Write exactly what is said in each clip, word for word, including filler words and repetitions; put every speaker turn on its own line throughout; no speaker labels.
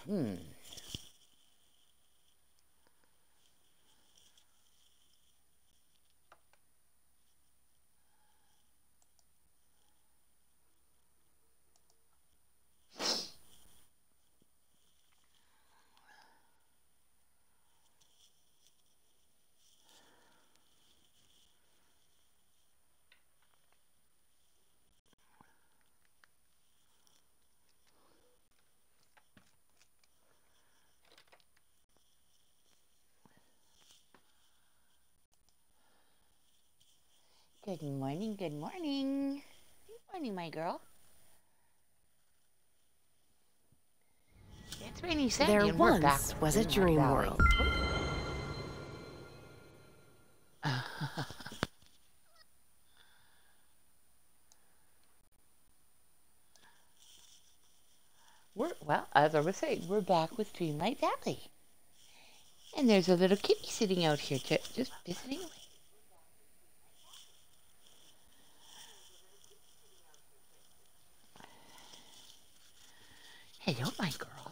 Hmm. Good morning, good morning. Good morning, my girl. It's Rainy Sandy,
There
and we're back
once was a
in
dream
Valley.
world.
We're, well, as I was saying, we're back with Dreamlight Valley. And there's a little kitty sitting out here just, just visiting away. Hello, my girl.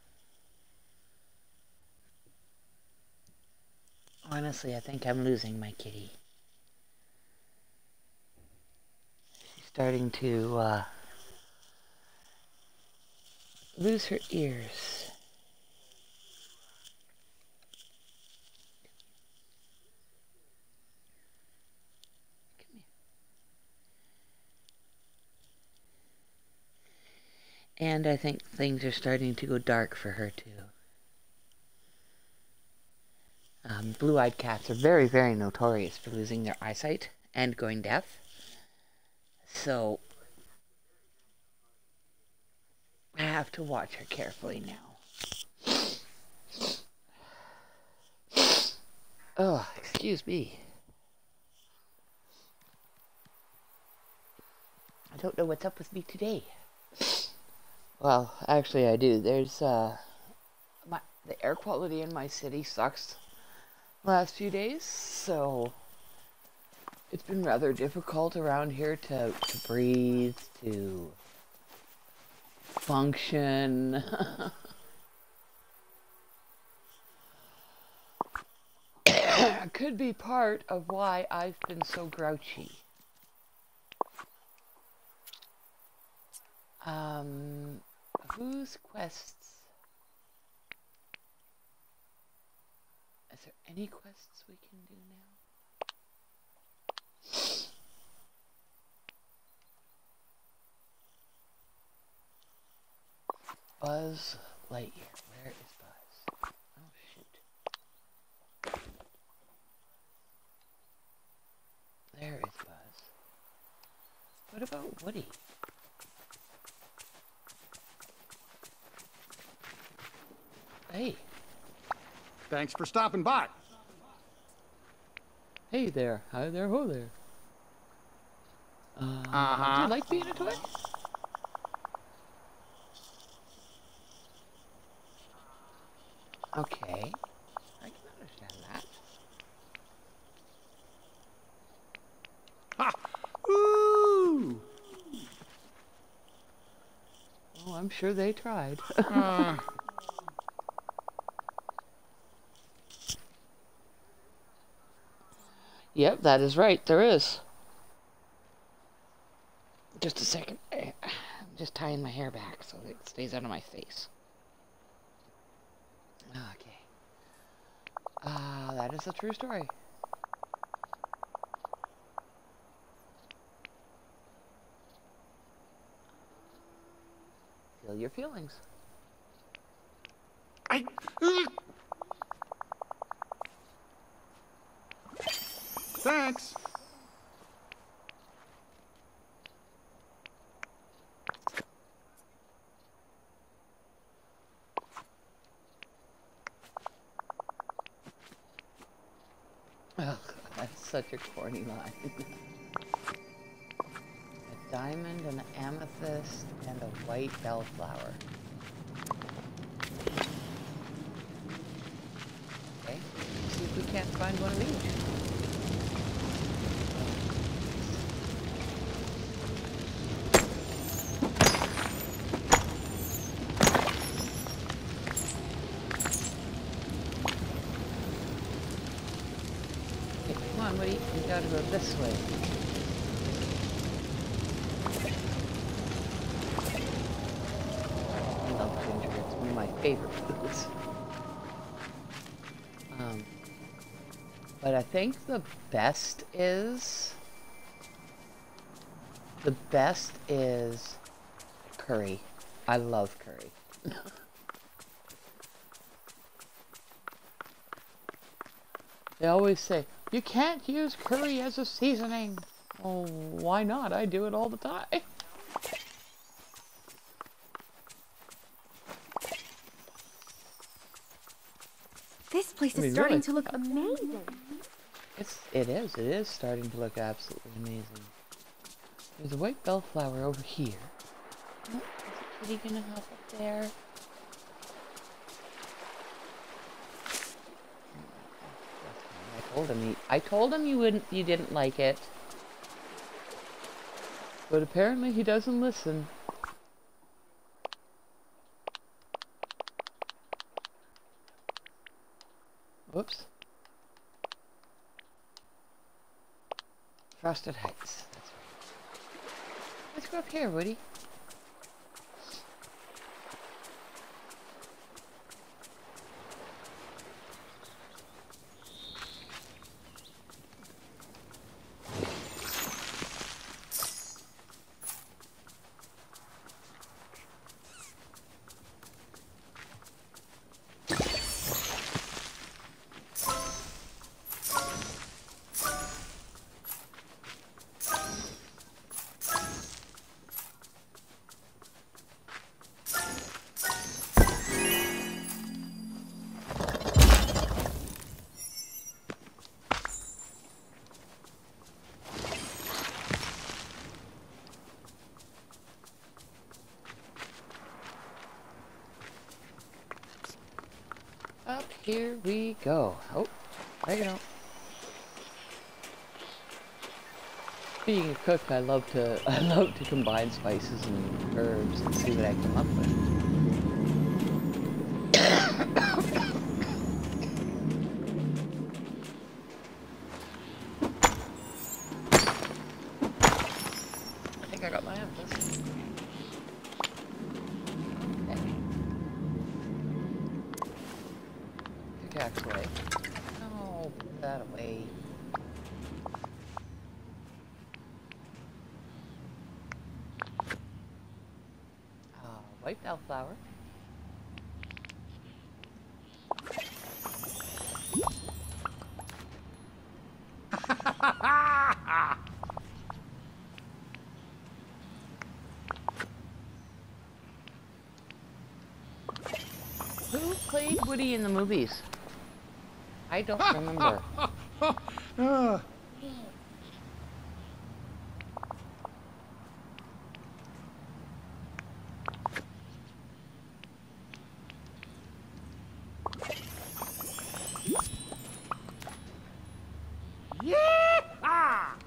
Honestly, I think I'm losing my kitty. She's starting to uh, lose her ears. Come here. And I think things are starting to go dark for her, too. Um, blue-eyed cats are very, very notorious for losing their eyesight and going deaf. So I have to watch her carefully now. Oh, excuse me. I don't know what's up with me today. Well, actually I do. There's, uh, my, the air quality in my city sucks the last few days, so it's been rather difficult around here to, to breathe, to function. Could be part of why I've been so grouchy. Um, whose quests? Is there any quests we can do now? Buzz Lightyear. Where is Buzz? Oh, shoot. There is Buzz. What about Woody? Hey.
Thanks for stopping by.
Hey there. Hi there, ho there. Uh,
Uh-huh.
Do you like being a toy? Okay. I can understand that.
Ha! Ooh!
Oh, I'm sure they tried.
uh.
Yep, that is right. There is. Just a second. I'm just tying my hair back so that it stays out of my face. Okay. Ah, uh, that is a true story. Feel your feelings.
I... Uh. Thanks.
Oh, that's such a corny line. A diamond, an amethyst, and a white bellflower. Okay, let's see if we can't find one of each. on, Woody. We gotta go this way. I love ginger. It's one of my favorite foods. Um, but I think the best is... The best is curry. I love curry. They always say, you can't use curry as a seasoning. Oh, why not? I do it all the time.
This place
I mean,
is starting
really,
to look amazing.
It's, it is. It is starting to look absolutely amazing. There's a white bellflower over here. Oh, is the kitty gonna hop up there? I told him. He, I told him you wouldn't. You didn't like it. But apparently he doesn't listen. Whoops. Frosted Heights. That's right. Let's go up here, Woody. Up here we go. Oh, there you go. Being a cook, I love to I love to combine spices and herbs and see what I come up with. I think I got my apples. Pickaxe away. No, put that away. Uh, white bellflower. Who played Woody in the movies? I don't remember.
Uh, yeah!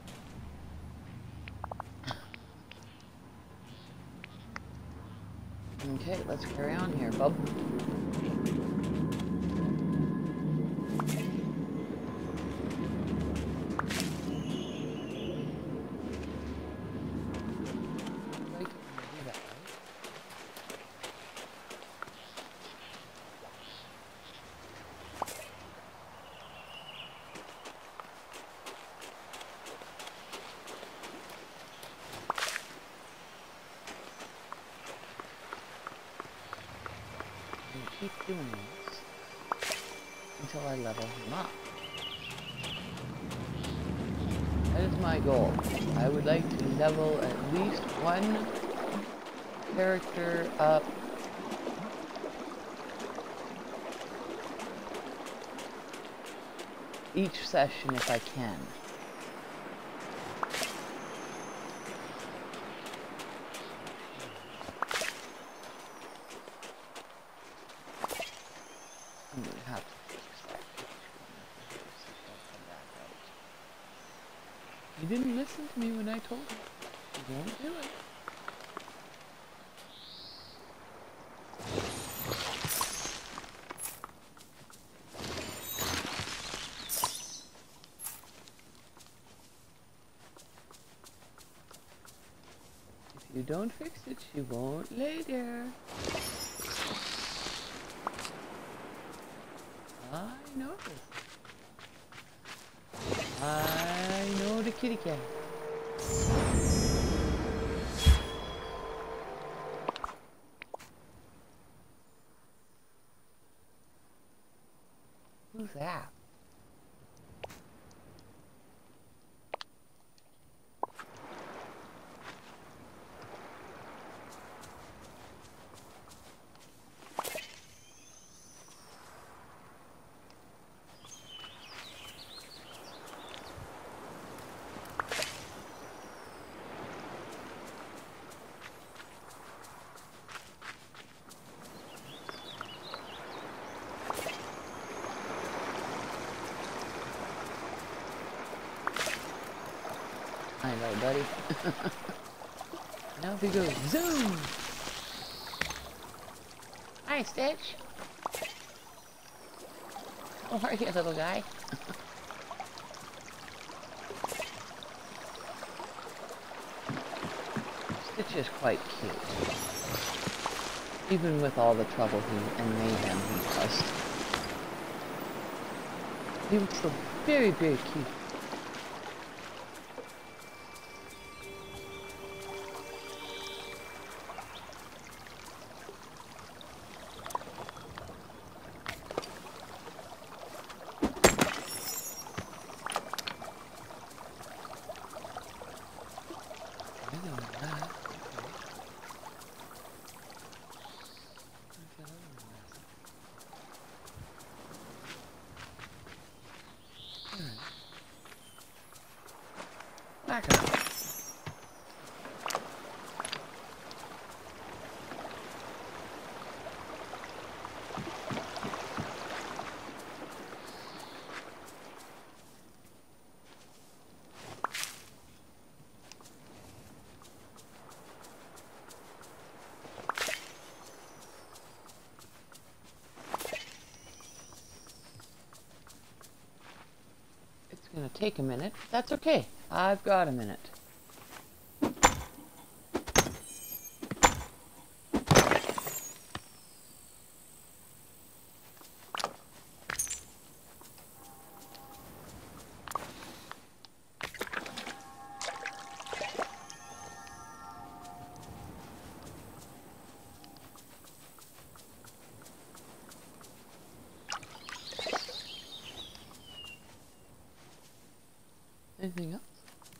Okay, let's carry on here, bub. Right, do that, right? And keep doing this until I level him up. That is my goal. I would like to level at least one character up each session if I can. I'm gonna have to fix that. Come back out. You didn't listen to me when I told you. You won't do it. you don't fix it, she won't lay there. I know this. I know the kitty cat. Who's that? I know, buddy. Now if we go zoom! Hi, Stitch! How are you, little guy? Stitch is quite cute. Even with all the trouble he and mayhem he caused. He was so very, very cute. Back up. It's gonna take a minute. That's okay. I've got a minute. Anything else?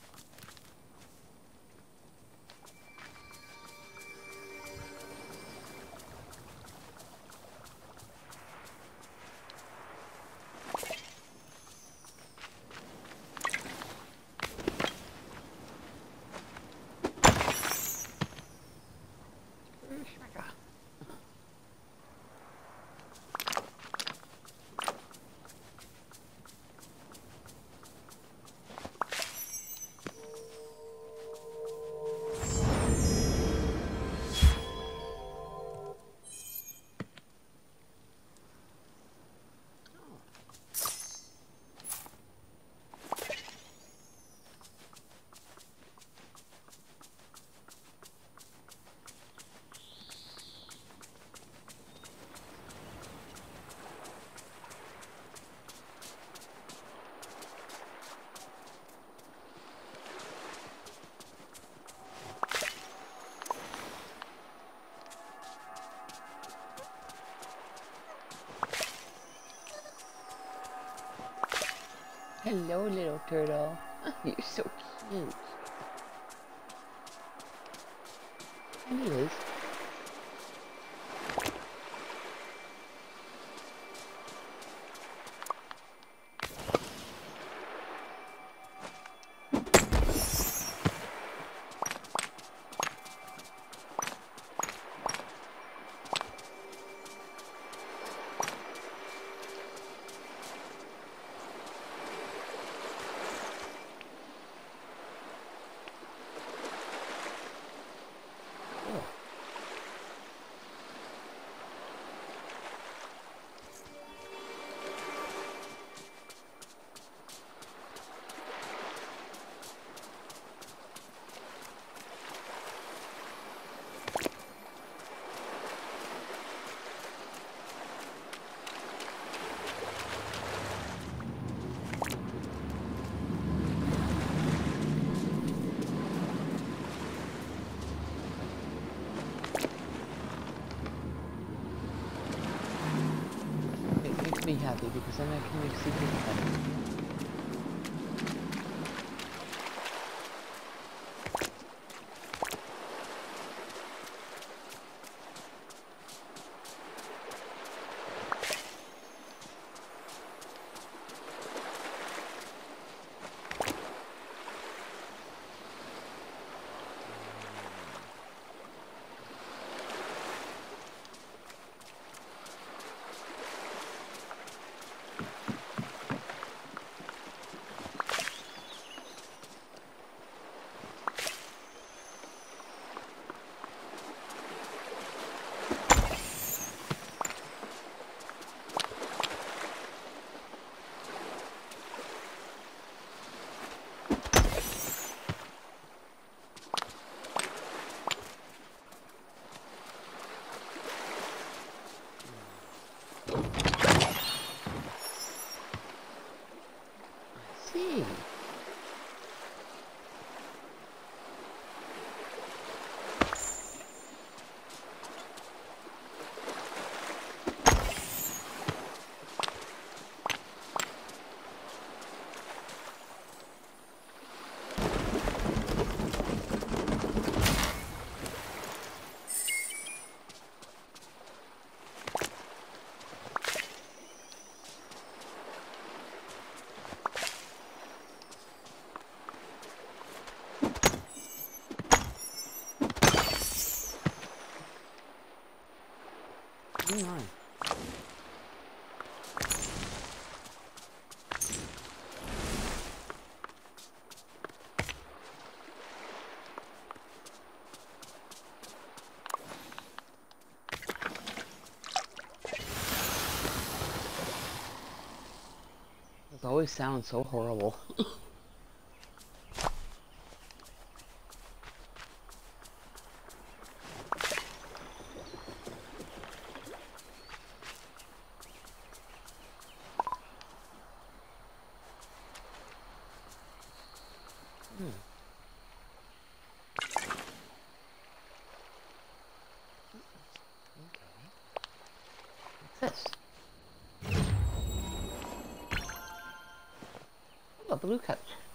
Hello, little turtle. You're so cute. Anyways. happy because then I can make secret better. See. Hang on. This always sounds so horrible. This. Oh, a blue couch.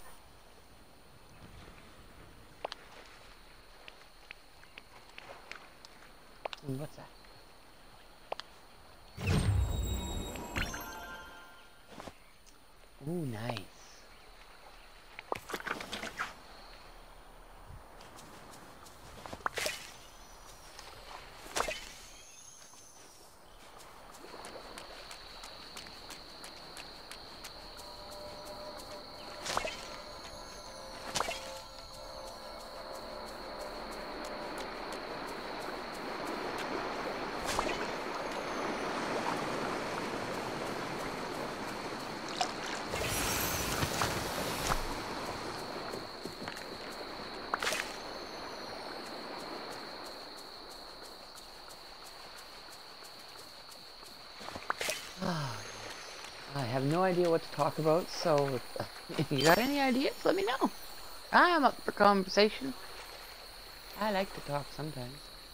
And what's that? Ooh, nice. I have no idea what to talk about, so if you got any ideas, let me know. I'm up for conversation. I like to talk sometimes.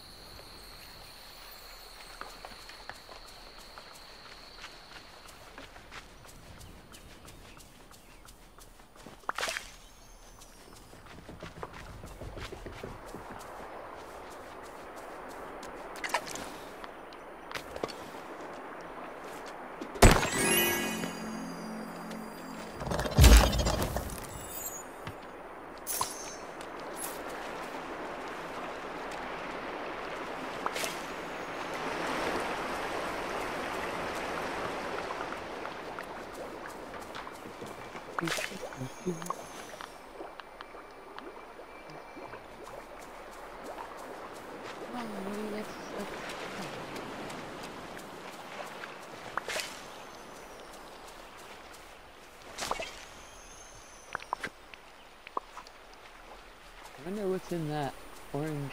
I wonder what's in that orange.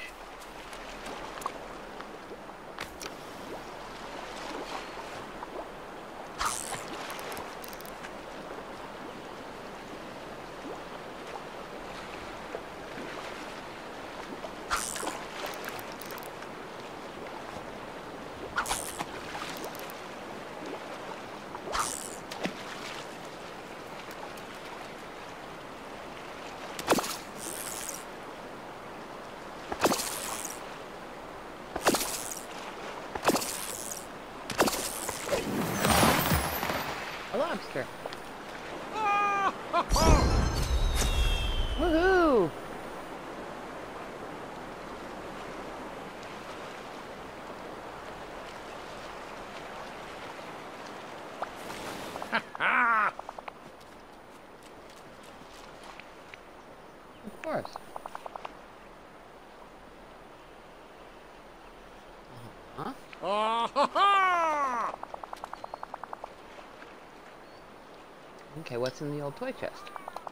faster. Woohoo! Of course. Uh-huh. Okay, what's in the old toy chest?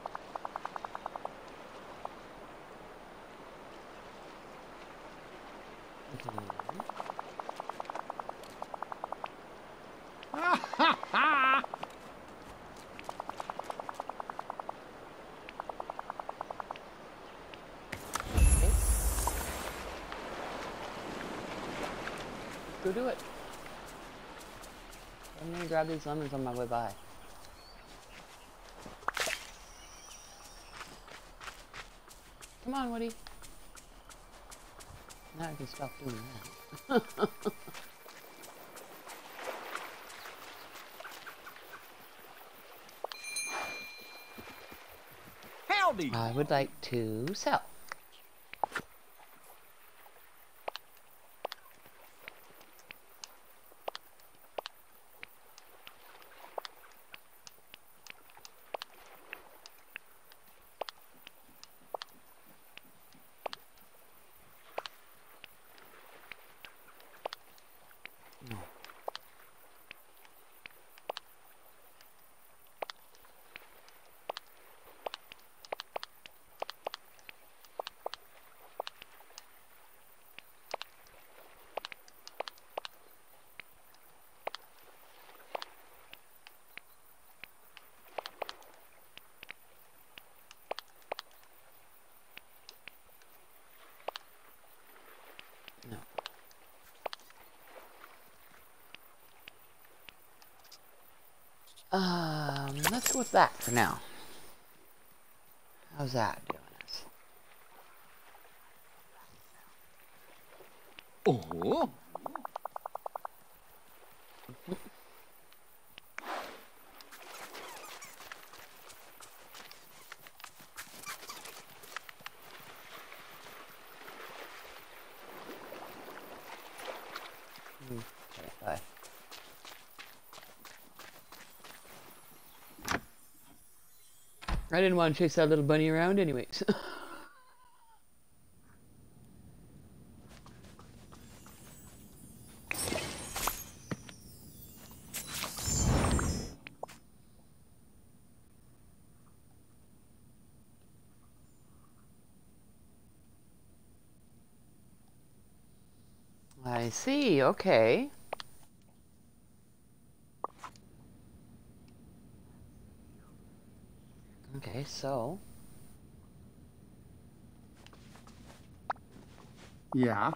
Go do it. I'm gonna grab these lemons on my way by. Come on, Woody. Now I can stop doing that.
Howdy!
I would like to sell. Um, let's go with that for now. How's that doing us?
Oh.
Okay, bye. I didn't want to chase that little bunny around anyways. I see, okay. Okay, so...
Yeah.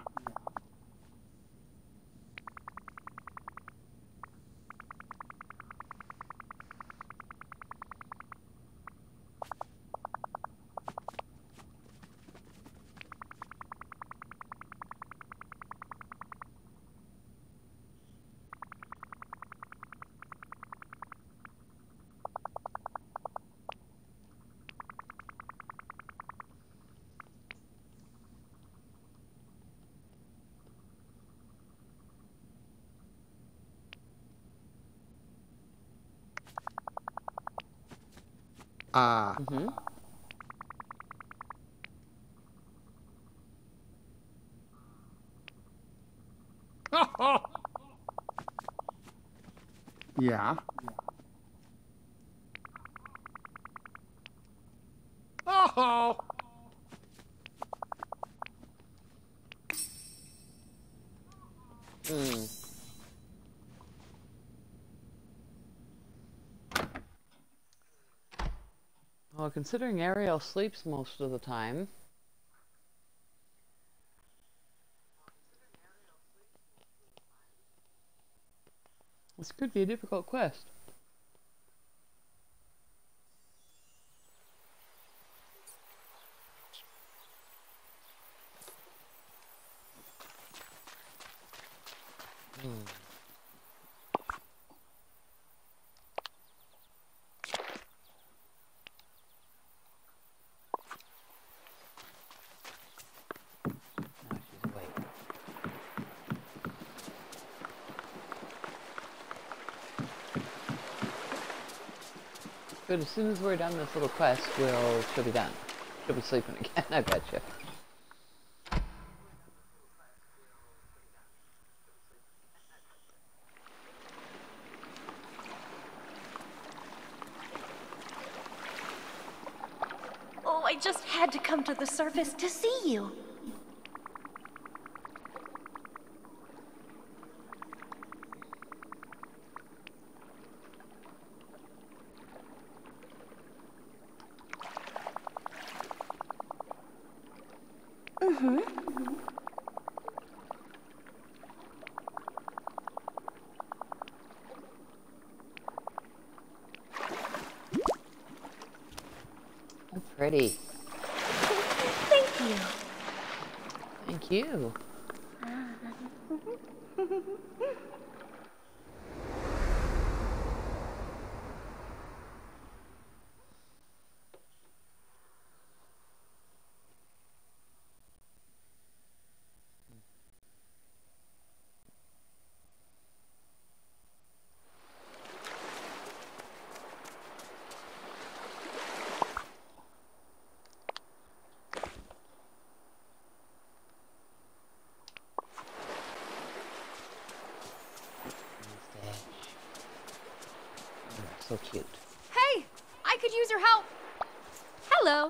Ah.
Mm-hmm.
Yeah. Oh.
Hmm. Well, considering Ariel sleeps most of the time, this could be a difficult quest. Hmm. but as soon as we're done this little quest, we'll she'll be done. She'll be sleeping again, I bet you.
Oh, I just had to come to the surface to see you. Mm-hmm.
Oh, pretty.
Thank you.
Thank you. So cute.
Hey, I could use your help. Hello.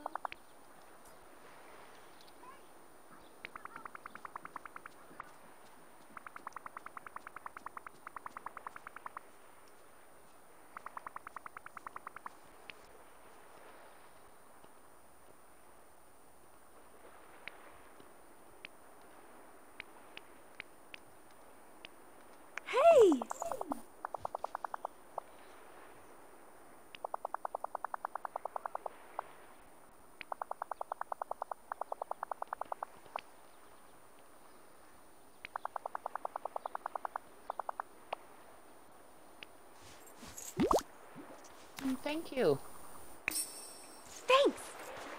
Hey.
Thank you.
Thanks.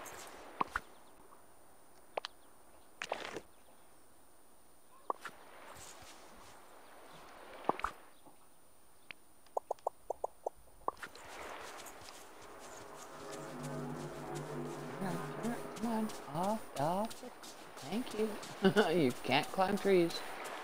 Come on, off, off. Thank you. You can't climb trees.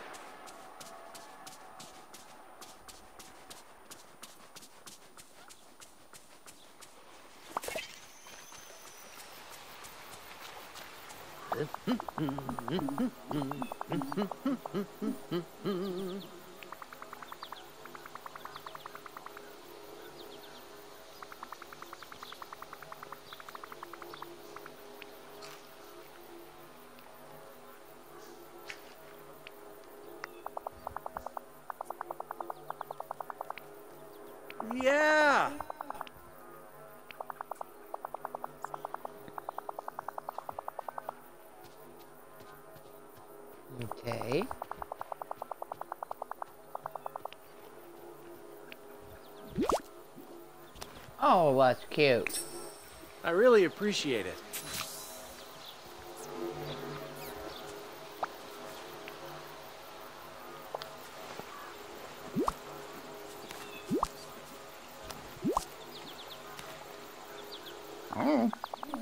Yeah.
Okay. Oh, that's cute.
I really appreciate it.
Oh.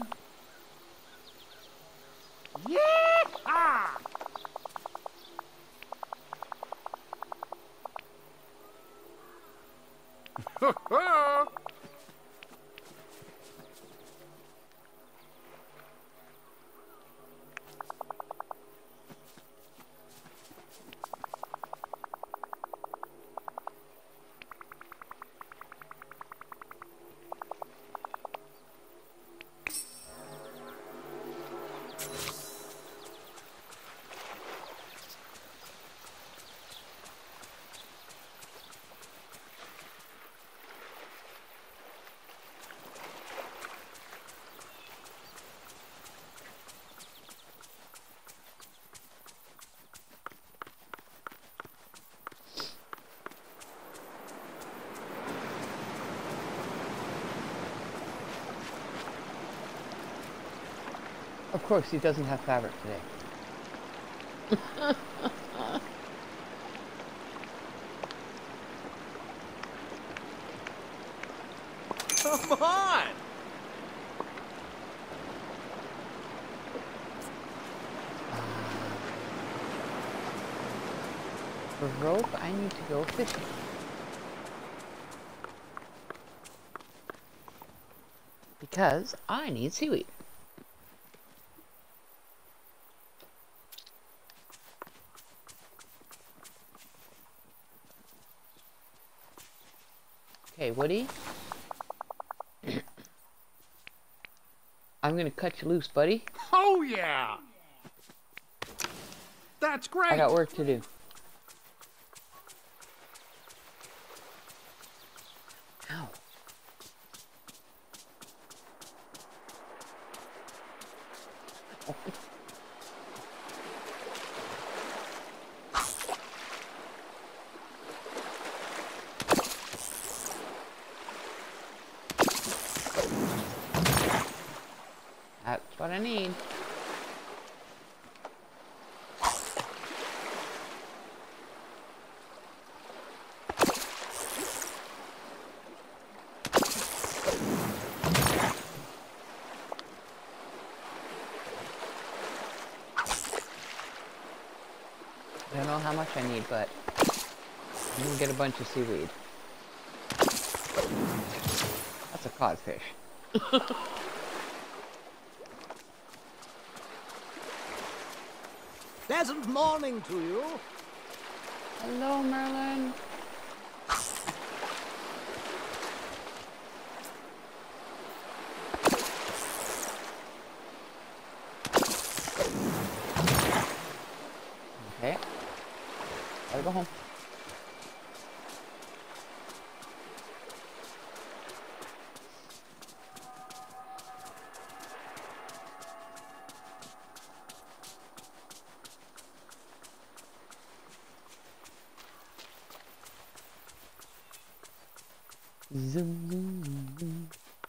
Yeah!
Of course, he doesn't have fabric today.
Come on!
For rope, I need to go fishing. Because I need seaweed. Okay, Woody. I'm gonna cut you loose, buddy.
Oh, yeah! That's great!
I got work to do. Ow. That's what I need. I don't know how much I need, but I'm gonna get a bunch of seaweed. That's a codfish.
Pleasant morning to you.
Hello, Merlin. Okay. Gotta go home. Zoom, zoom, zoom, zoom.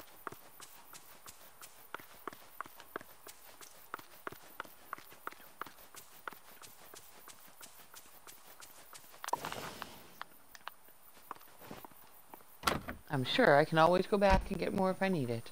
I'm sure I can always go back and get more if I need it.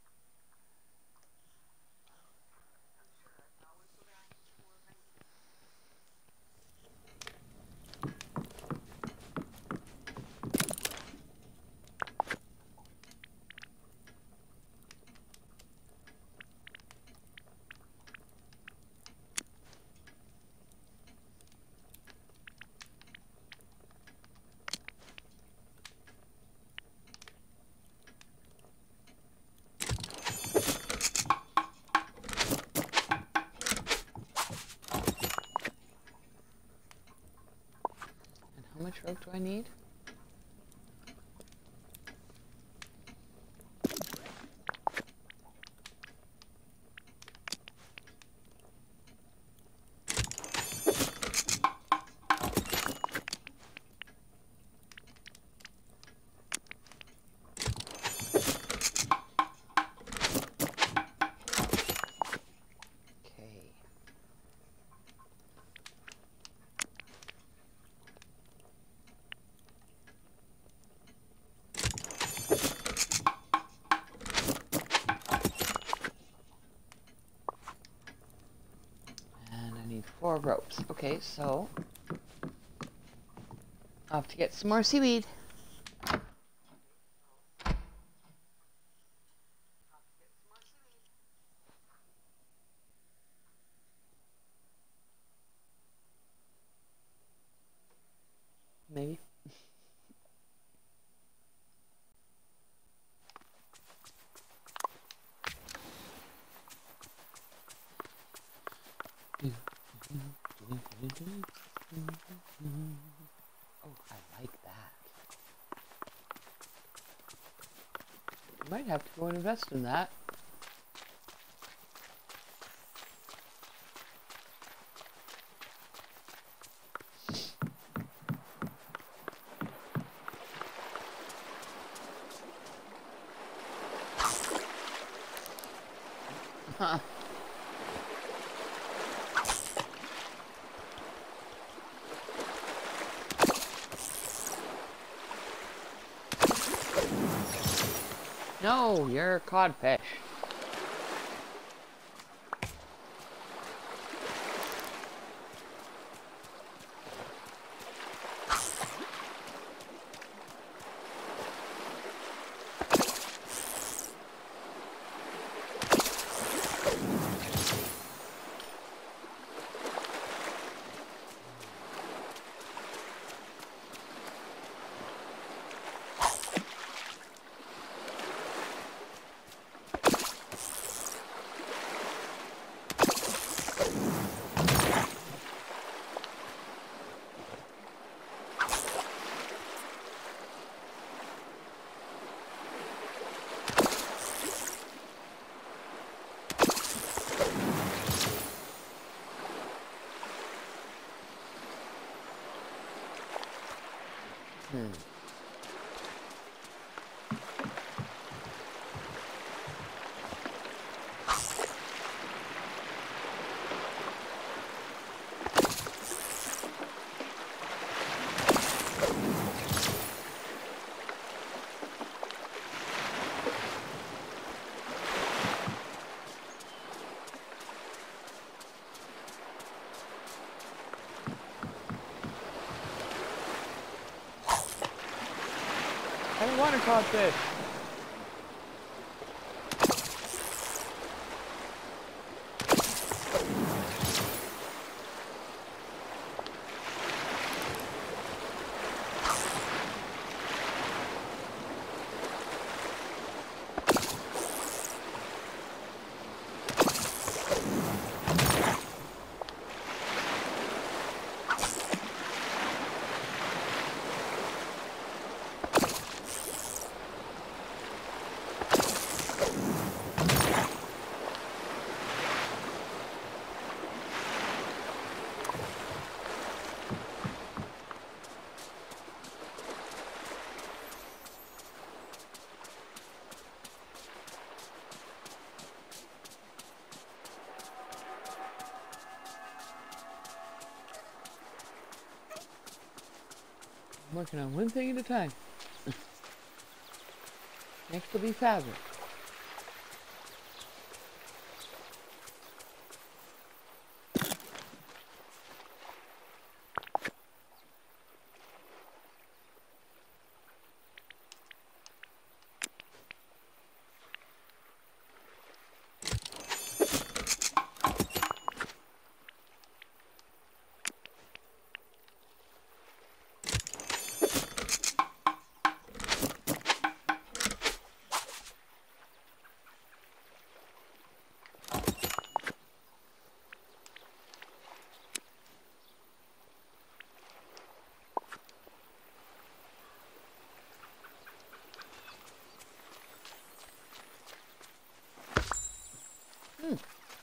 How much rope do I need? Okay. Four ropes. Okay, so I'll have to get some more seaweed. Maybe. Oh, I like that. I might have to go and invest in that. Huh. No, you're a codfish. Hmm. I don't want to codfish. I'm working on one thing at a time. Next will be fabric. Hmm.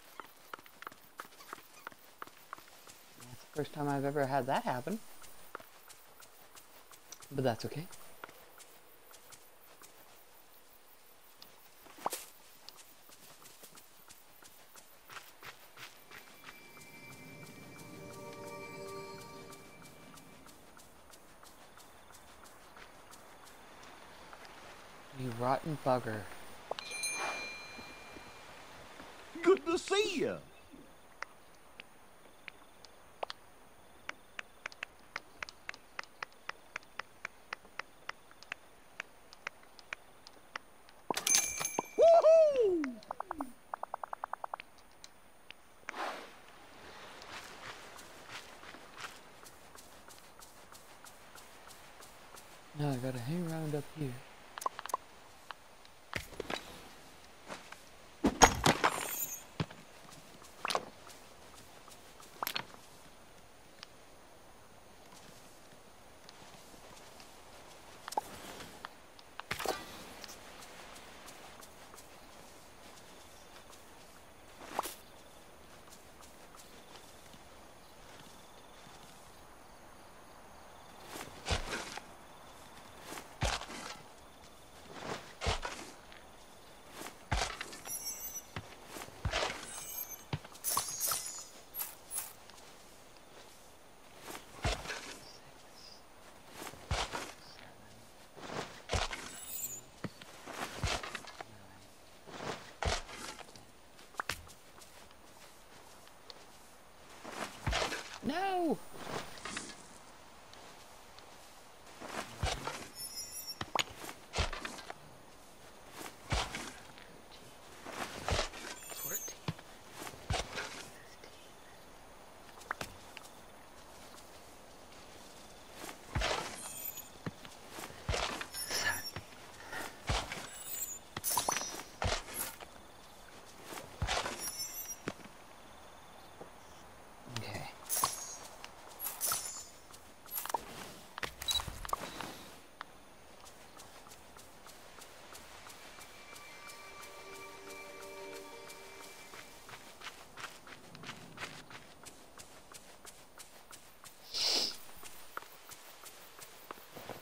That's the first time I've ever had that happen. But that's okay. You rotten bugger.
Good to see you. Woohoo!
Now I gotta hang around up here.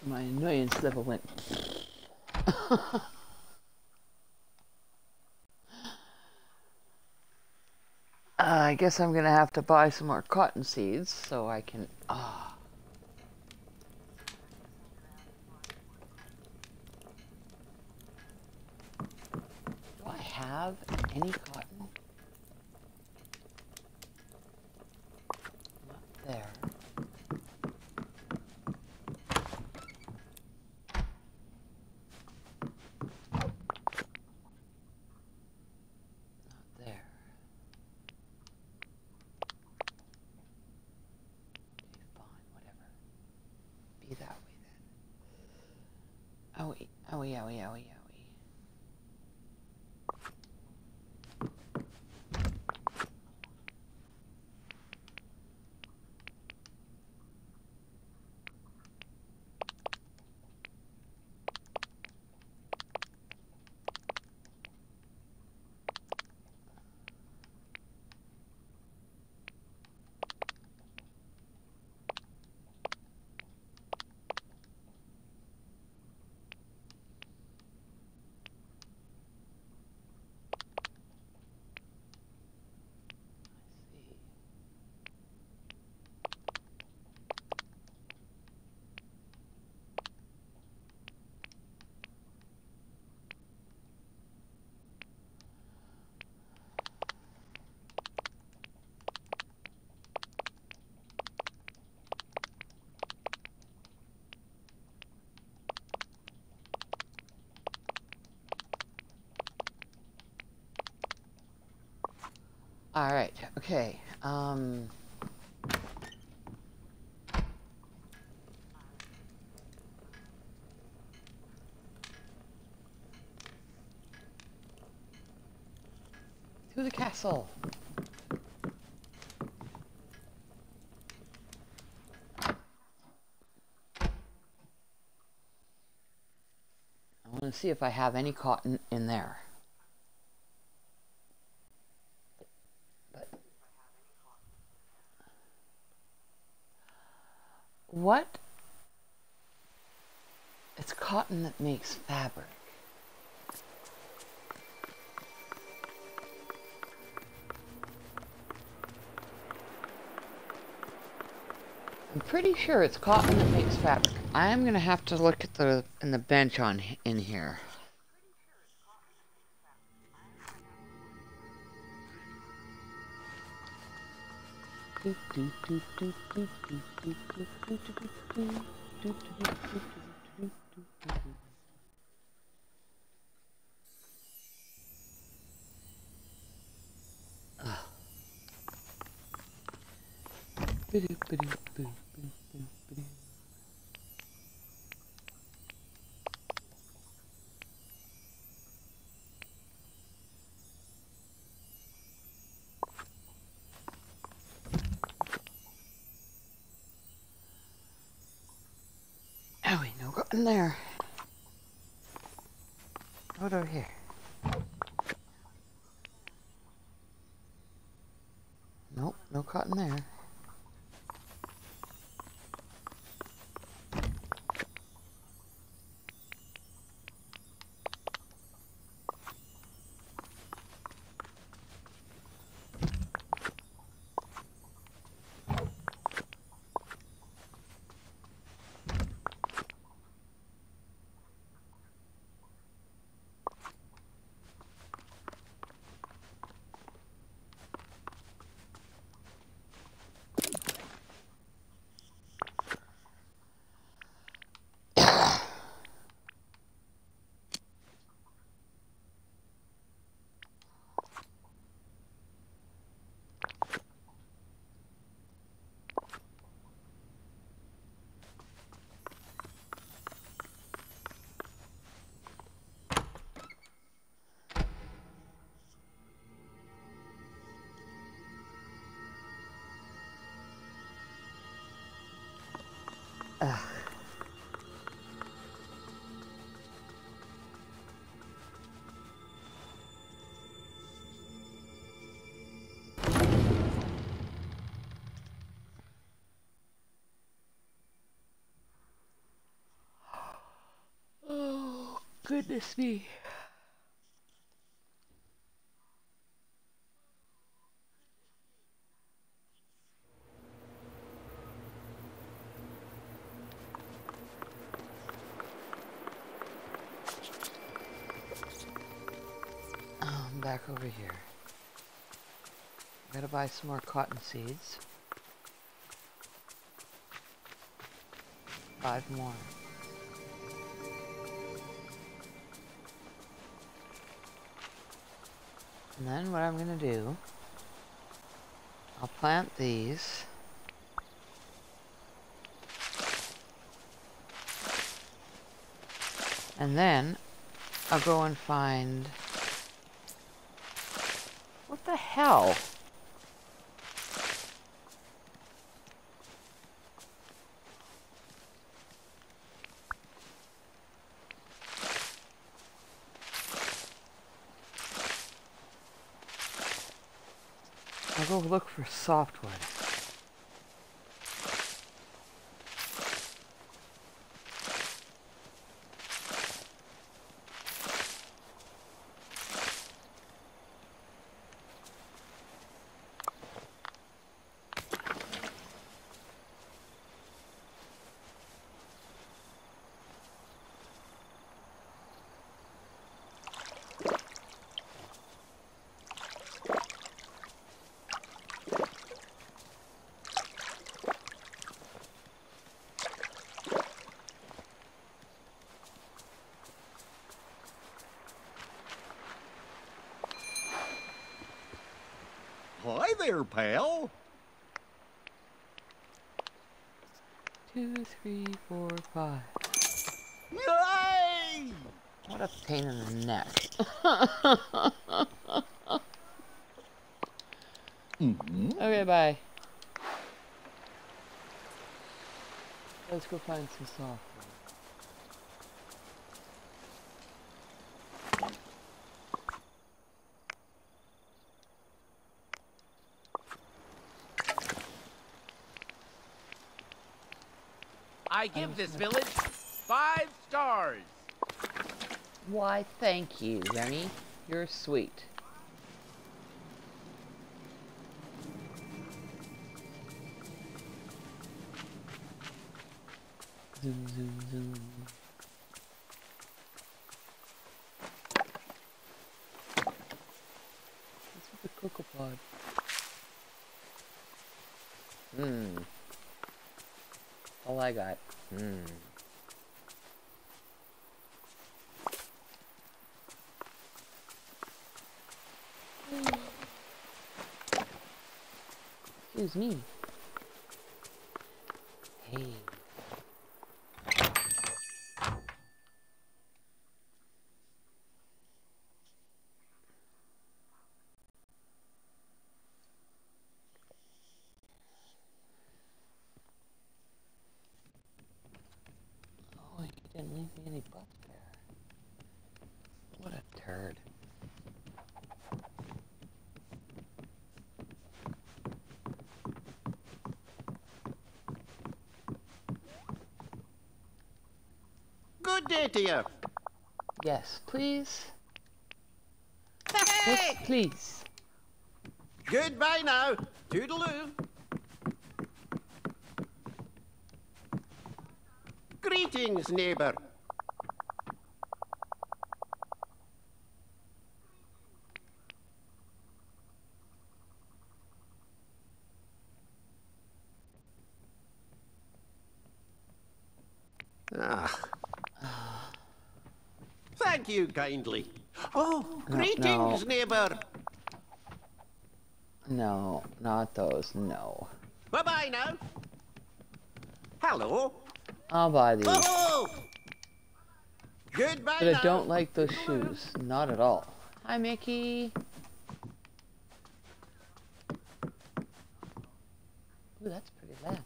My annoyance level went. uh, I guess I'm gonna have to buy some more cotton seeds so I can. Ah. Do I have any cotton? Not there. Owie, owie, owie, owie, owie. All right, okay. Um, to the castle. I want to see if I have any cotton in there. What? It's cotton that makes fabric. I'm pretty sure it's cotton that makes fabric. I am gonna have to look at the in the bench on in here. Oh, we no cotton there. What over here? Nope, no cotton there. Ugh. Goodness me. Oh, I'm back over here. Gotta buy some more cotton seeds. Five more. And then what I'm gonna do, I'll plant these. And then I'll go and find, what the hell? I'll go look for softwood.
Hi there, pal.
Two, three, four, five.
Yay!
What a pain in the neck.
Mm-hmm.
Okay, bye. Let's go find some softwood.
I give this village five stars.
Why, thank you, Remy. You're sweet. Zoom, zoom, zoom. What's with the cocoa pod? Hmm. All I got. Hmm. Excuse me. Hey. Oh, he didn't leave me any butts there. What a turd.
Good day to you.
Yes, please.
Hey!
Yes, please.
Goodbye now. Toodaloo. Greetings, neighbour. Ah. Thank you kindly. Oh,
No,
greetings,
no.
neighbour.
No, not those. No.
Bye-bye now. Hello.
I'll buy these.
Oh! Goodbye
But
now.
I don't like those shoes. Not at all. Hi, Mickey. Ooh, that's pretty loud.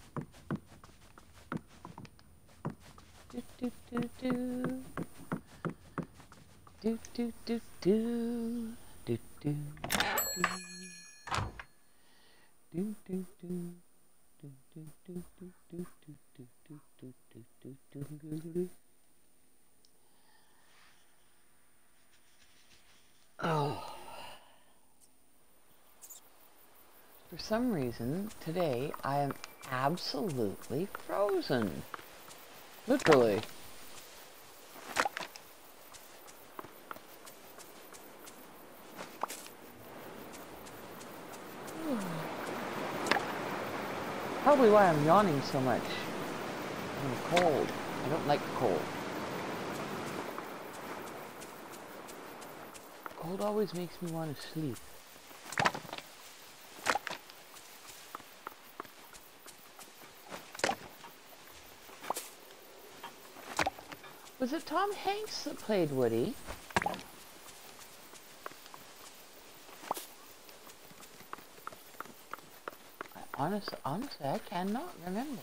Do do do do. Do do do do. Do do do. Do do do. Do do do do do do do do do do do do do do. Oh. For some reason, today I am absolutely frozen. Literally. Probably why I'm yawning so much. I'm cold. I don't like the cold. Cold always makes me want to sleep. Was it Tom Hanks that played Woody? I honestly, honestly, I cannot remember.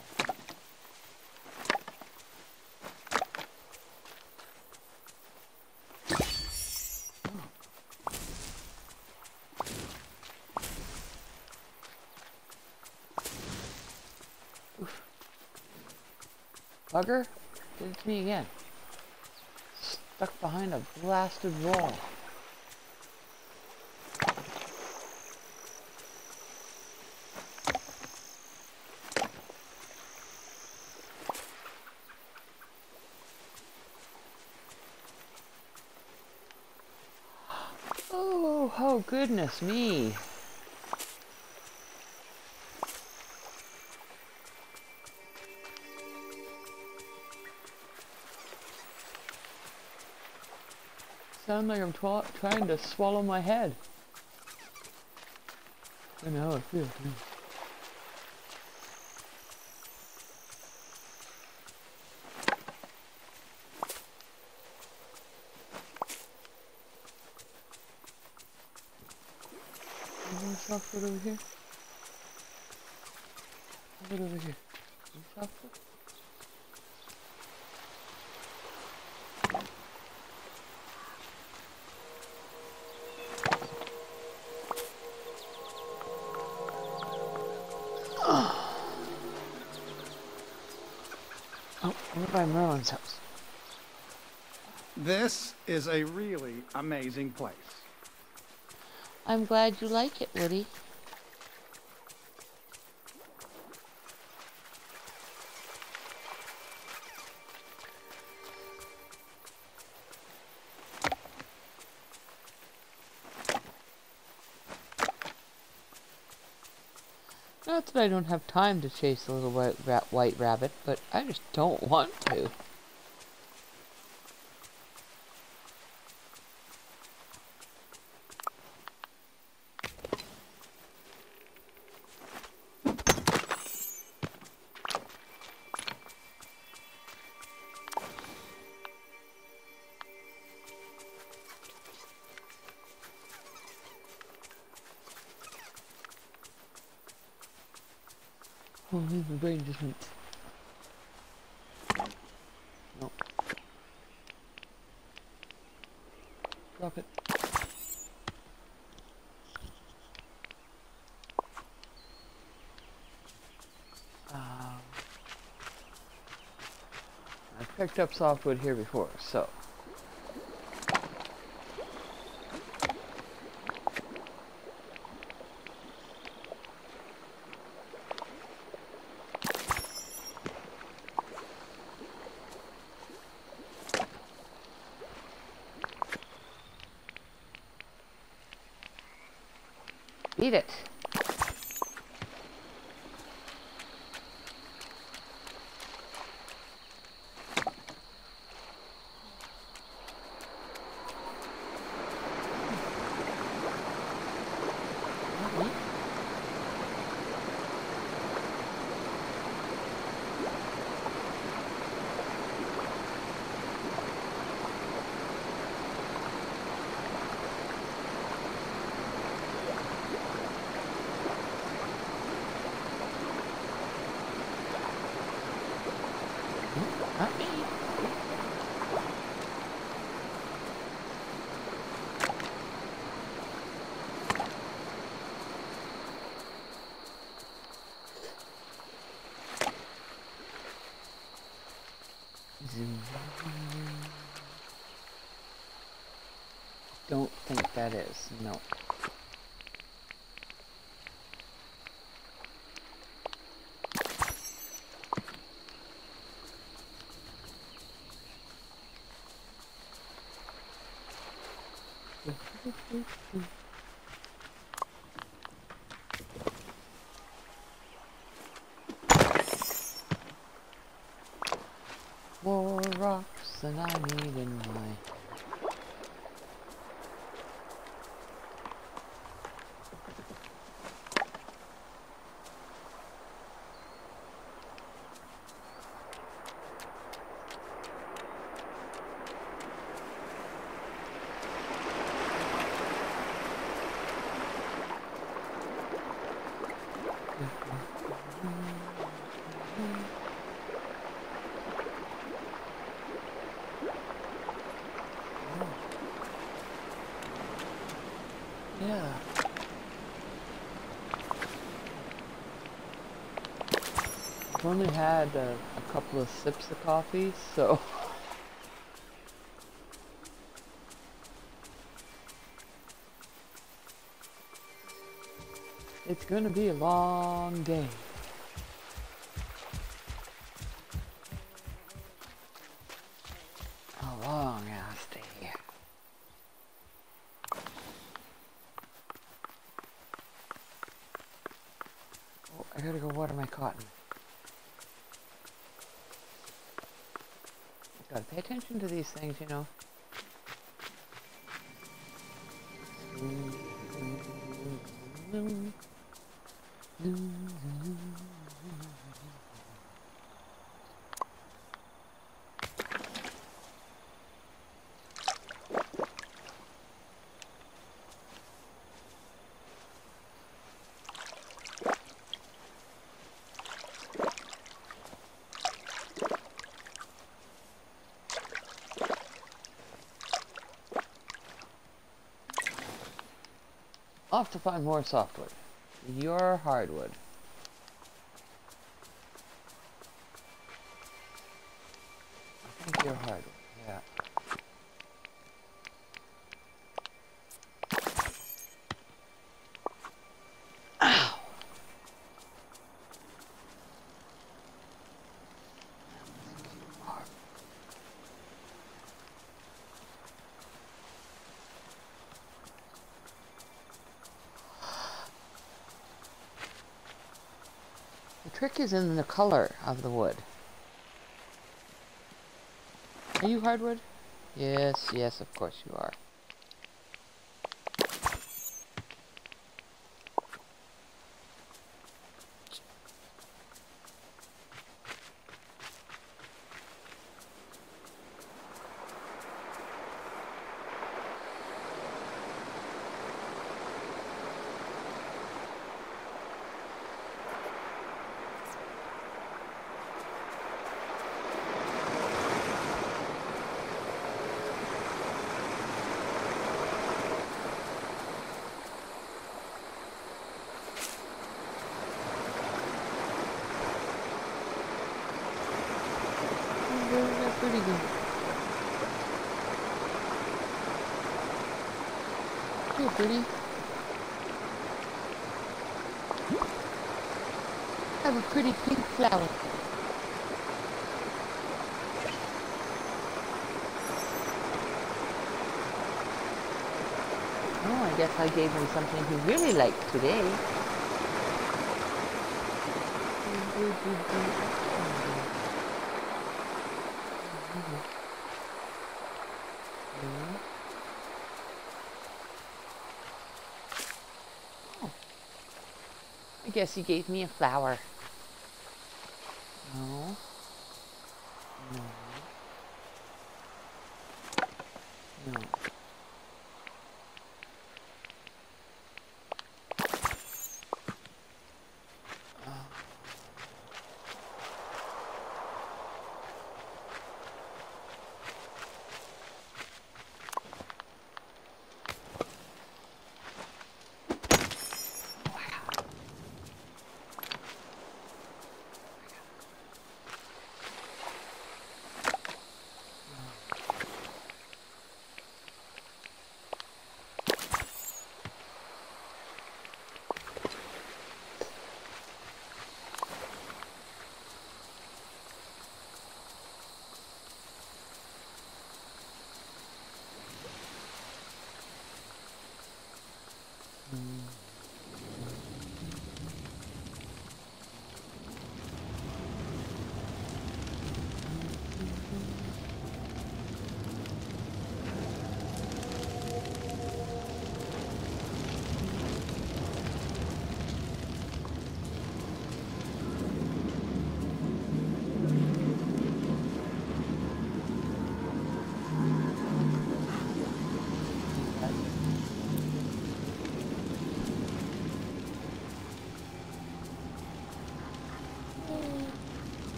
Oof. Bugger, did it to me again. Stuck behind a blasted wall. Oh, oh goodness me. Sound like I'm twa trying to swallow my head. I know how it feels. Yeah. Softwood over here. Softwood over here. Softwood. Oh, we're by Merlin's house.
This is a really amazing place.
I'm glad you like it, Woody. Not that I don't have time to chase the little white, ra white rabbit, but I just don't want to. Oh, my brain just went. Nope. Drop it. Um, I've picked up softwood here before, so. Eat it. Not me. Zoom. don't think that is. No. More rocks than I need in my... Yeah. I've only had uh, a couple of sips of coffee, so... It's gonna be a long day. A long ass day. Oh, I gotta go water my cotton. Gotta pay attention to these things, you know. Off to find more softwood. Your hardwood. I think you're hardwood, yeah. Ow! The trick is in the color of the wood. Are you hardwood? Yes, yes, of course you are. Pretty good. You're pretty. I have a pretty pink flower. Oh, I guess I gave him something he really liked today. Oh. I guess he gave me a flower. No. No. No.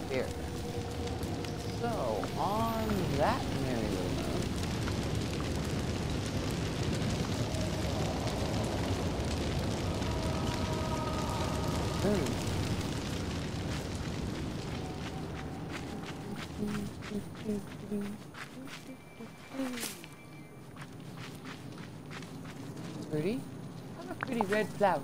up here. So, on that merry little note, hmm. Pretty? I have a pretty red flower.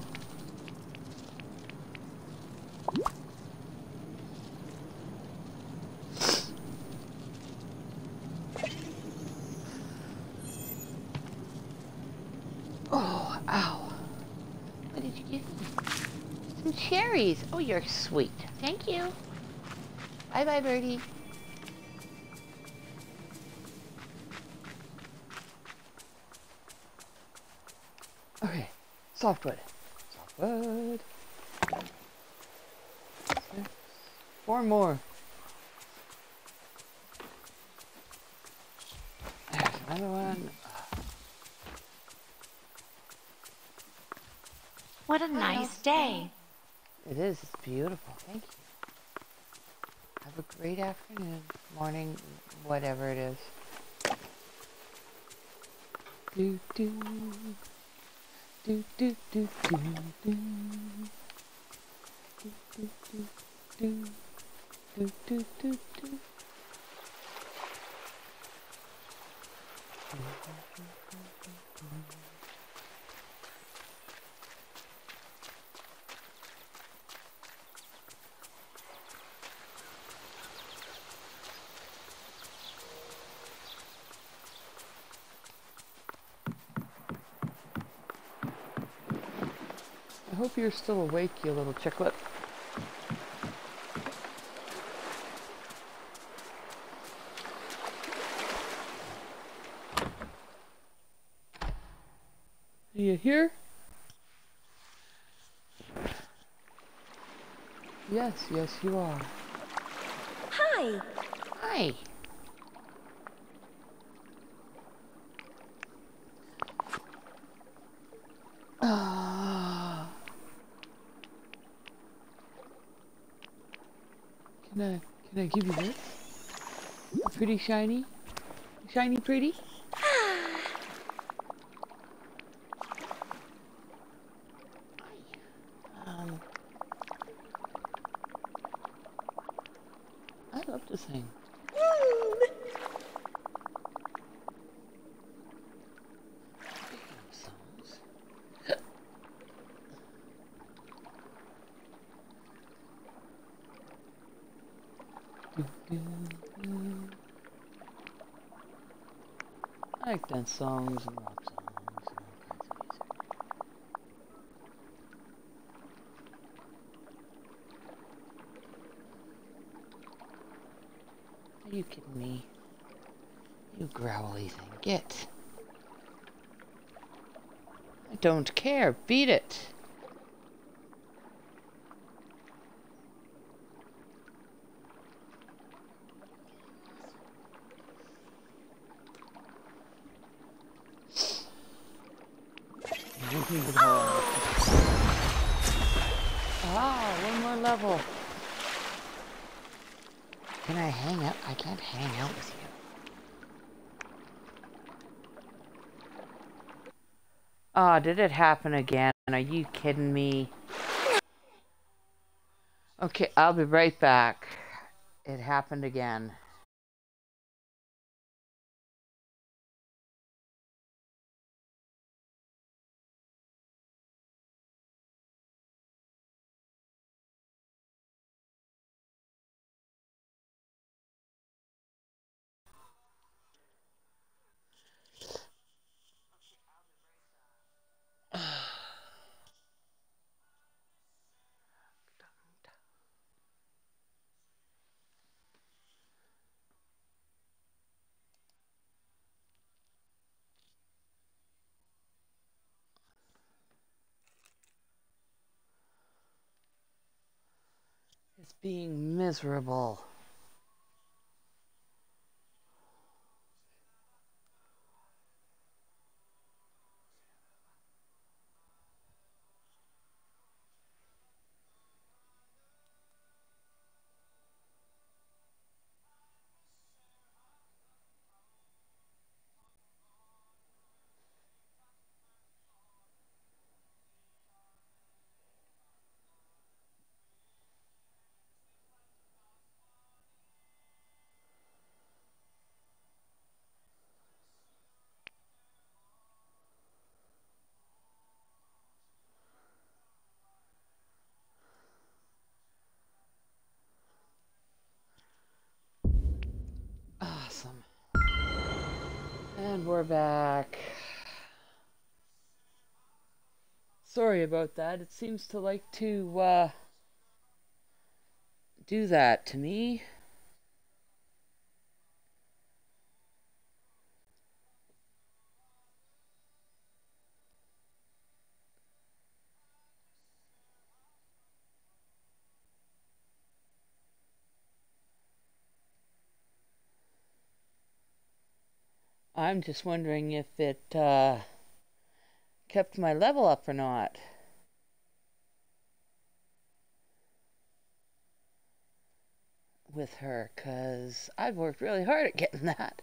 Oh, ow. What did you give me? Some cherries. Oh, you're sweet. Thank you. Bye-bye, birdie. Okay, softwood. Softwood. Six. Four more. There's another one.
What a nice day.
It is. It's beautiful. Thank you. Have a great afternoon, morning, whatever it is. Do do do do do do do do do do do do do do. I hope you're still awake, you little chicklet. Are you here? Yes, yes, you are.
Hi.
Hi. Ah. Can I, can I give you this? A pretty shiny? Shiny pretty? Um, I love to sing. Songs. I like dance songs and rock songs and all kinds of music. Are you kidding me? You growly thing. Get. I don't care. Beat it. Ah, one more level. Can I hang out? I can't hang out with you. Ah, did it happen again? Are you kidding me? Okay, I'll be right back. It happened again. It's being miserable. And we're back. Sorry about that. It seems to like to uh, do that to me. I'm just wondering if it uh, kept my level up or not. With her, because I've worked really hard at getting that.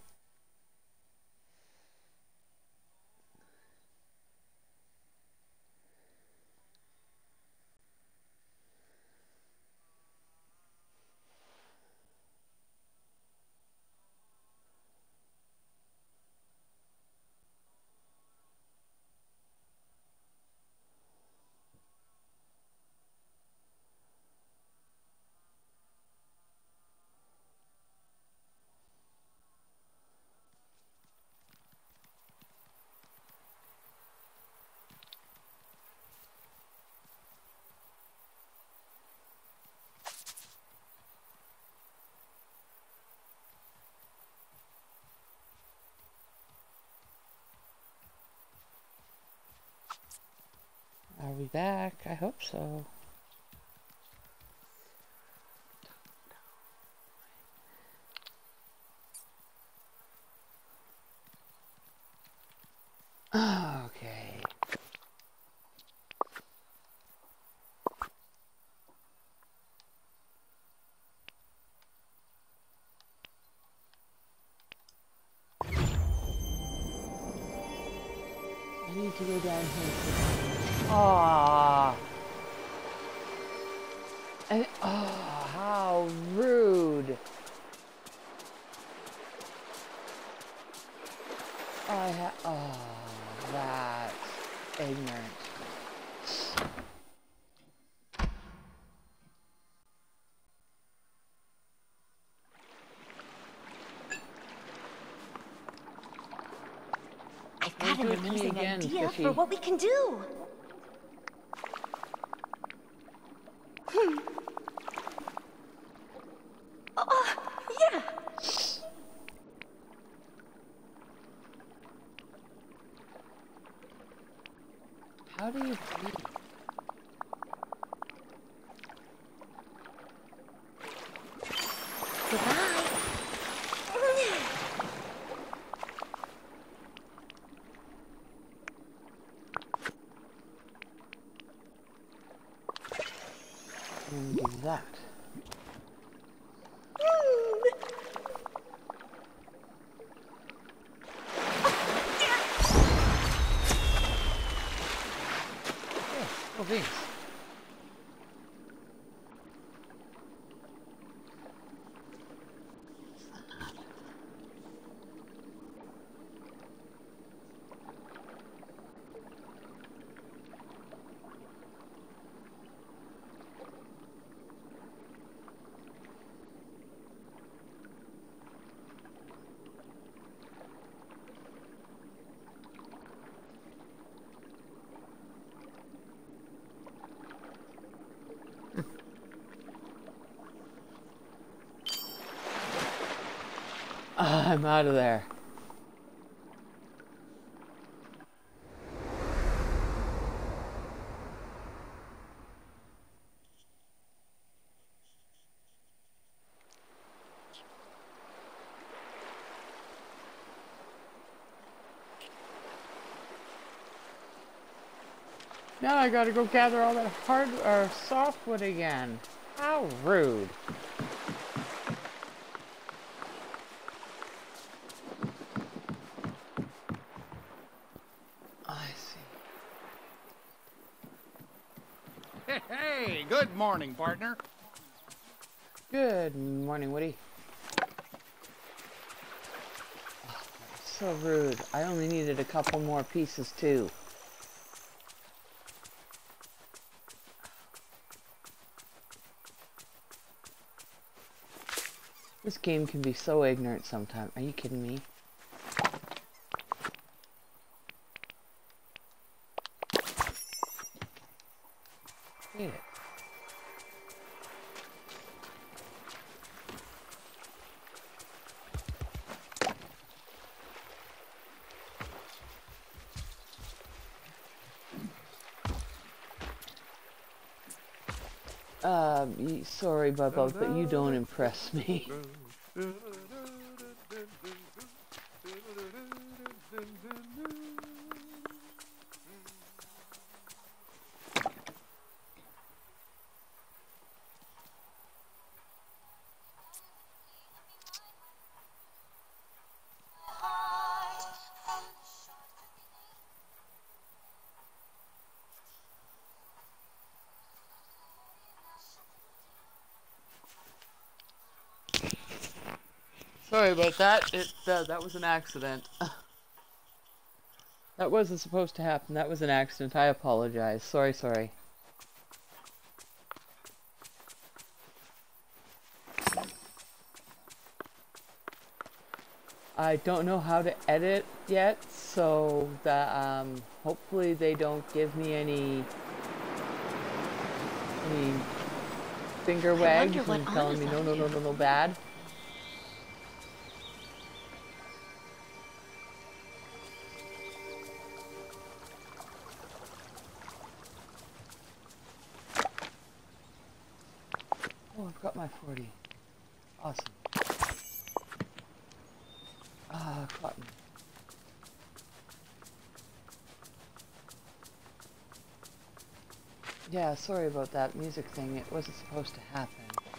Are we back? I hope so. Okay. I need to go down here. Aww. And, oh, how rude. I ha- oh, that's ignorant.
I've got
Don't
an
do it to me
amazing
again,
idea
Fishy.
for what we can do. Hmm. Oh, yeah.
How do you breathe?
Goodbye.
And do that. Oh, thanks. I'm out of there. Now I gotta go gather all that hard or softwood again. How rude. I see.
Hey, hey, good morning, partner.
Good morning, Woody. Oh, so rude. I only needed a couple more pieces too. This game can be so ignorant sometimes. Are you kidding me? Um, y- sorry, Bubba, but you don't impress me. Sorry about that. It uh, that was an accident. That wasn't supposed to happen. That was an accident. I apologize. Sorry, sorry. I don't know how to edit yet, so that um, hopefully they don't give me any any finger wags
wonder what
and telling me
Anna's
no,
up
no, no,
to.
no, no, bad. Oh, I've got my forty. Awesome. Ah, cotton. Yeah, sorry about that music thing. It wasn't supposed to happen.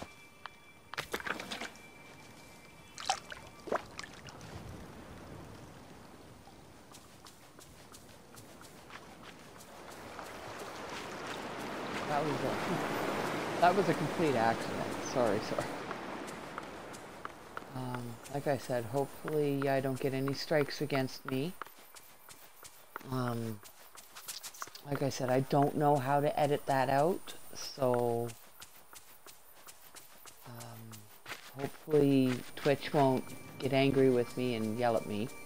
That was a that was a complete accident. Sorry, sorry. Um, like I said, hopefully I don't get any strikes against me. Um, like I said, I don't know how to edit that out, so um, hopefully Twitch won't get angry with me and yell at me.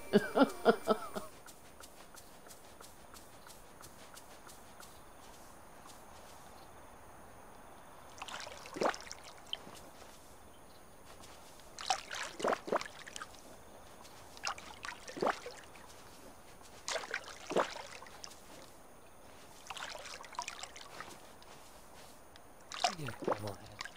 You bubblehead.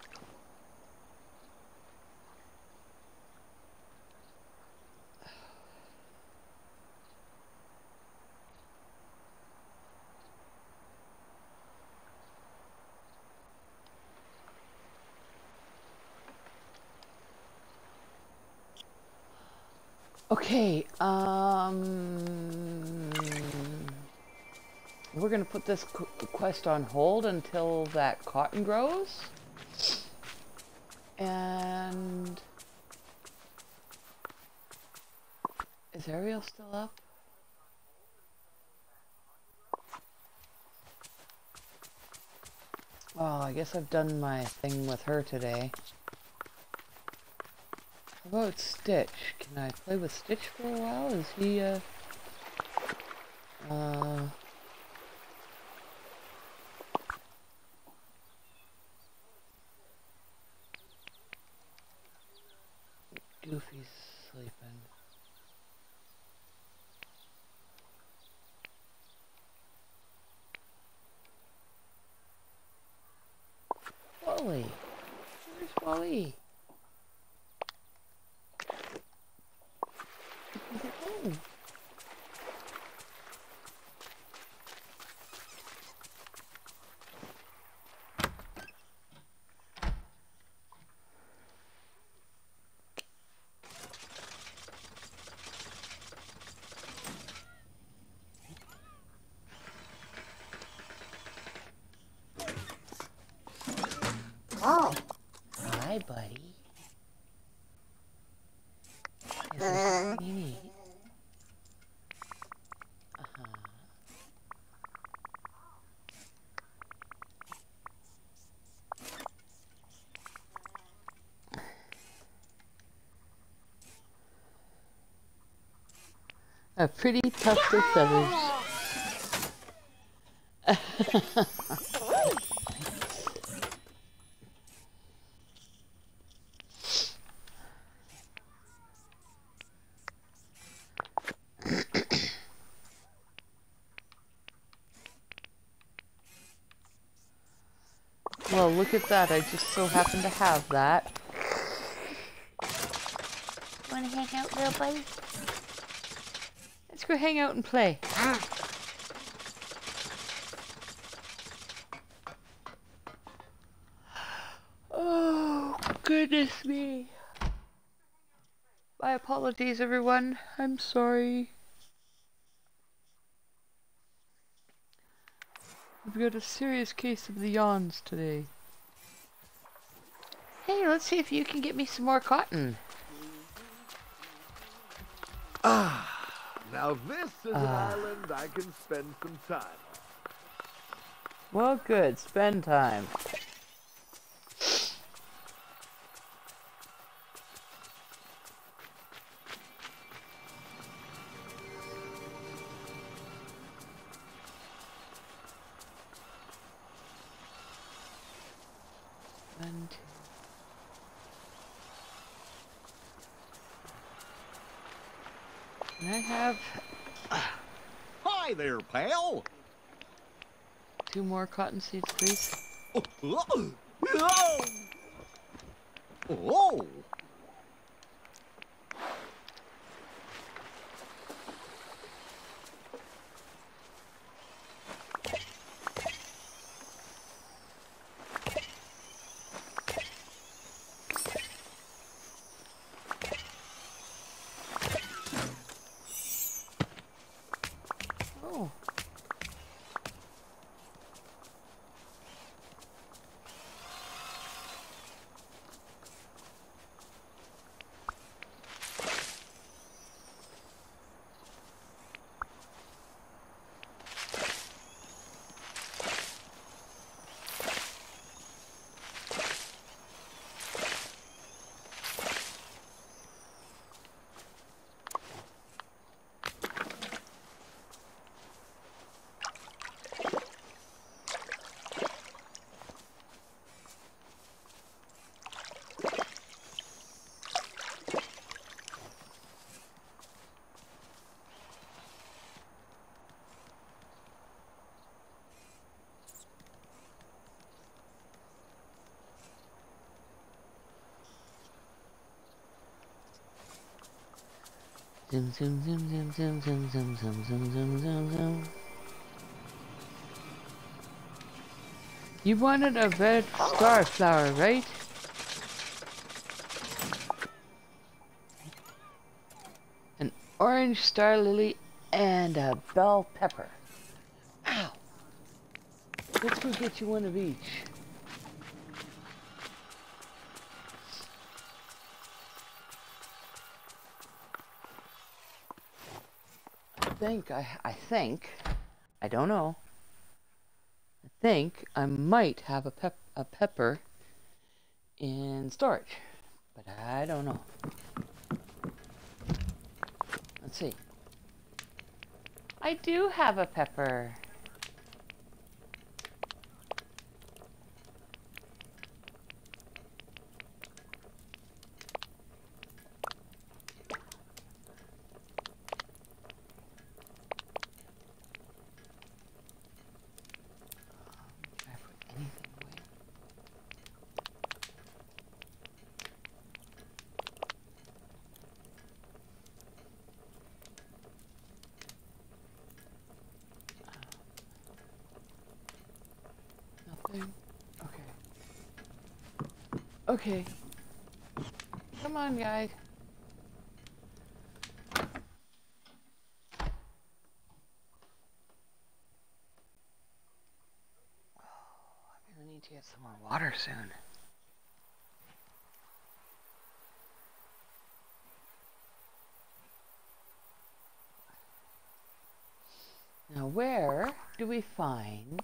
Okay, um, we're gonna put this qu quest on hold until that cotton grows. And is Ariel still up? Well, I guess I've done my thing with her today. How about Stitch? Can I play with Stitch for a while? Is he, uh... Uh... Goofy's sleeping. Wally! Where's Wally? Oh.
Oh.
Hi, buddy. Is there something you need? Uh-huh. A pretty tuft of feathers. Well, look at that. I just so happen to have that.
Wanna hang out, little buddy?
Let's go hang out and play. Oh, goodness me. My apologies, everyone. I'm sorry. We've got a serious case of the yawns today. Hey, let's see if you can get me some more cotton.
Ah, now this is an
Ah.
island I can spend some time on.
Well, good. Spend time. One, two. Can I have
Hi there, pal.
two more cotton seeds, please?
Oh. Oh.
Oh. Zoom, zoom, zoom, zoom, zoom, zoom, zoom, zoom, zoom, zoom, zoom, zoom. You wanted a red star flower, right? An orange star lily and a bell pepper. Ow! Let's go get you one of each. I think, I, I think, I don't know. I think I might have a pep a pepper in storage, but I don't know. Let's see. I do have a pepper. Can I put anything away? Nothing? Okay. Okay. Come on, guys. I'm gonna need to get some more water soon. Now, where do we find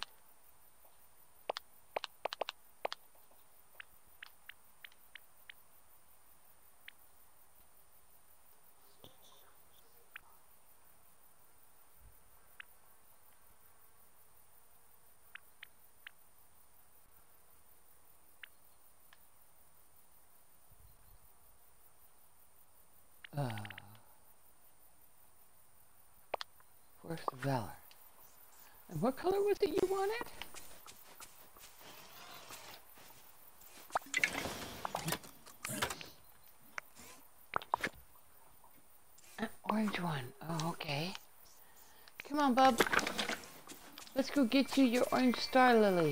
uh, Force of Valor? And what color was it you wanted? bub. Let's go get you your orange star lily.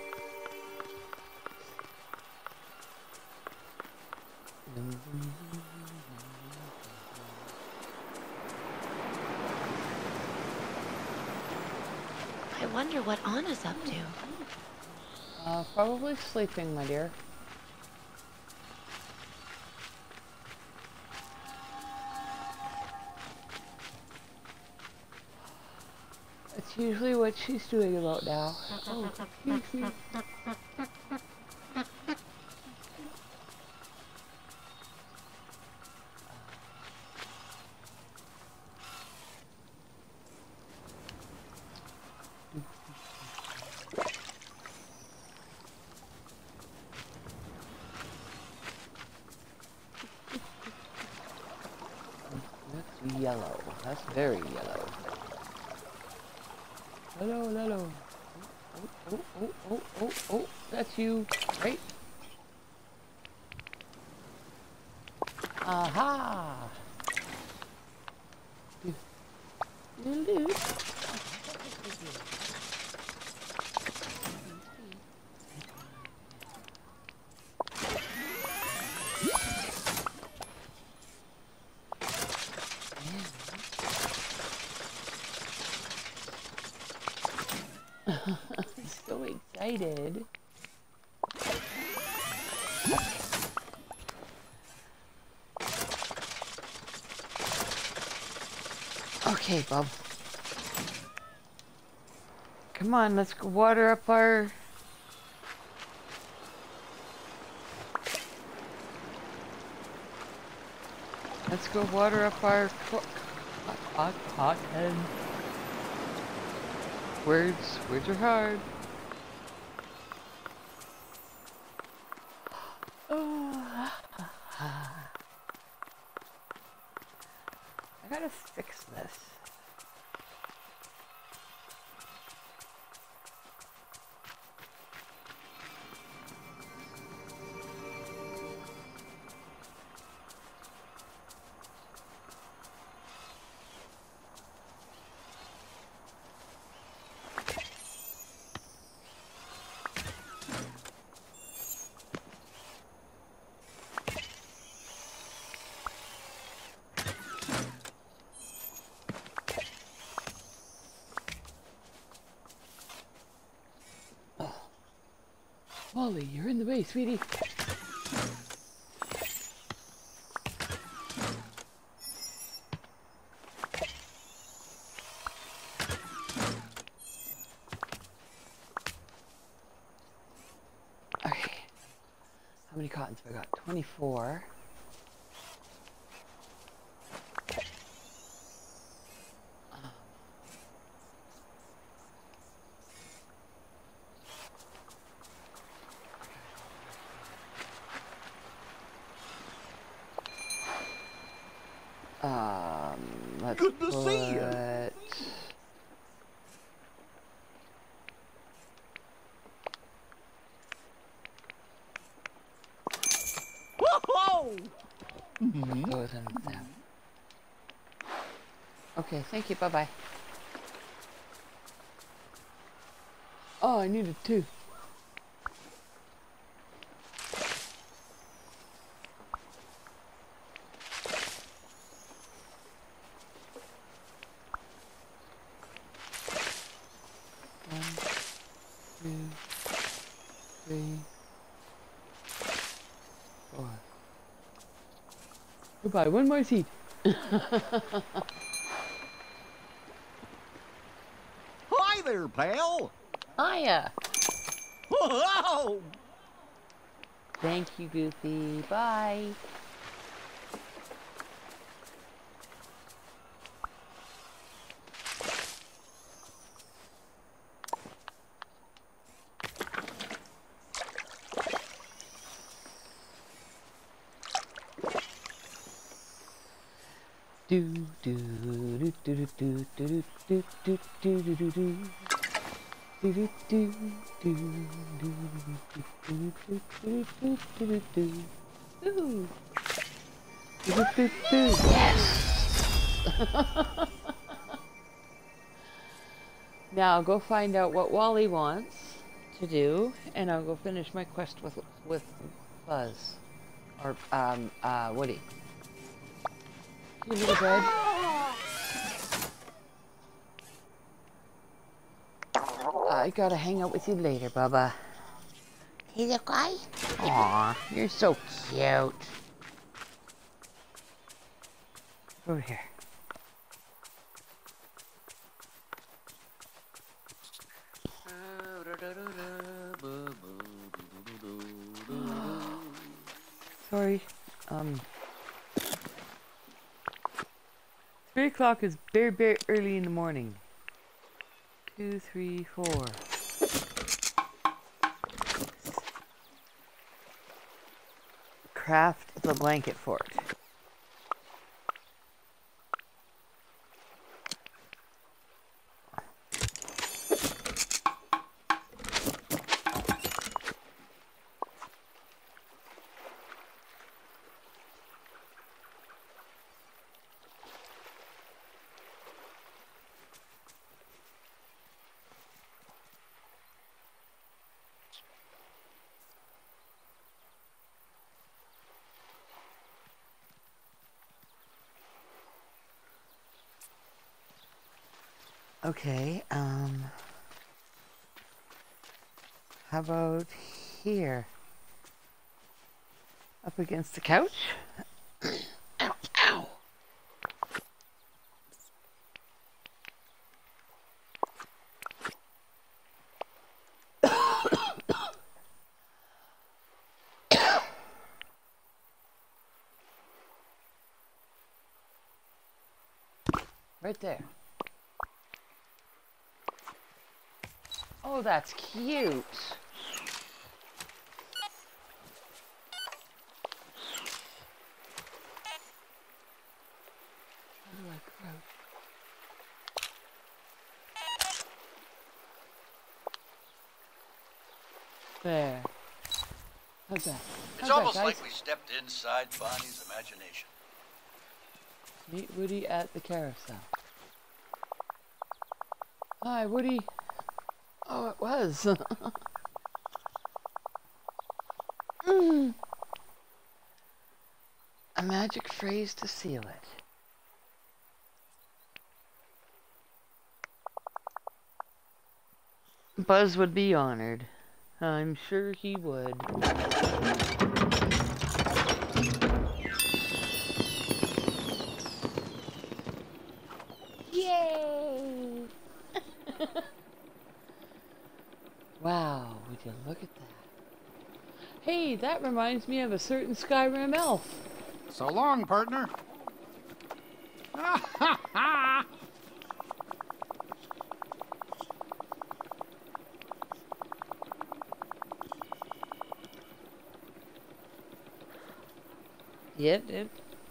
I wonder what Anna's up to.
Uh, probably sleeping, my dear. That's usually what she's doing about now. Oh, excuse me. That's yellow. That's very yellow. Hello, hello. Oh, oh, oh, oh, oh, oh, that's you, right? Aha! Hello. So excited. Okay, Bob. Come on, let's go water up our... Let's go water up our... Hot, hot, hot head. Words, words are hard. Oh. I gotta fix this. Molly, you're in the way, sweetie. Okay. How many cottons have I got? twenty-four. Um, let's
Good to
put...
see you.
Whoa!
Mm-hmm.
Go with him now. Okay, thank you, bye-bye. Oh, I needed two. Goodbye, one more seat.
Hi there, pal.
Hiya.
Whoa!
Thank you, Goofy. Bye. Do do do do do do do do do do do do. Do do do do do do do do do do do. Ooh. Do do do do. Yes. Now go find out what Wally wants to do, and I'll go finish my quest with with Buzz, or um uh Woody. You little bird. I gotta hang out with you later, Bubba. Hey, little guy. Aw, you're so cute. Over here. Sorry. Um. Three o'clock is very, very early in the morning. Two, three, four. Craft the blanket fort. Okay, um, how about here? Up against the couch? Ow, ow! Right there. Oh, that's cute. How do I crouch? There. How's that?
It's
How's
almost
that,
like
guys?
we stepped inside Bonnie's imagination.
Meet Woody at the carousel. Hi, Woody. Oh, it was. mm. A magic phrase to seal it. Buzz would be honored. I'm sure he would. Yay! Wow, would you look at that? Hey, that reminds me of a certain Skyrim elf.
So long, partner. Ha ha ha!
Yep, yep.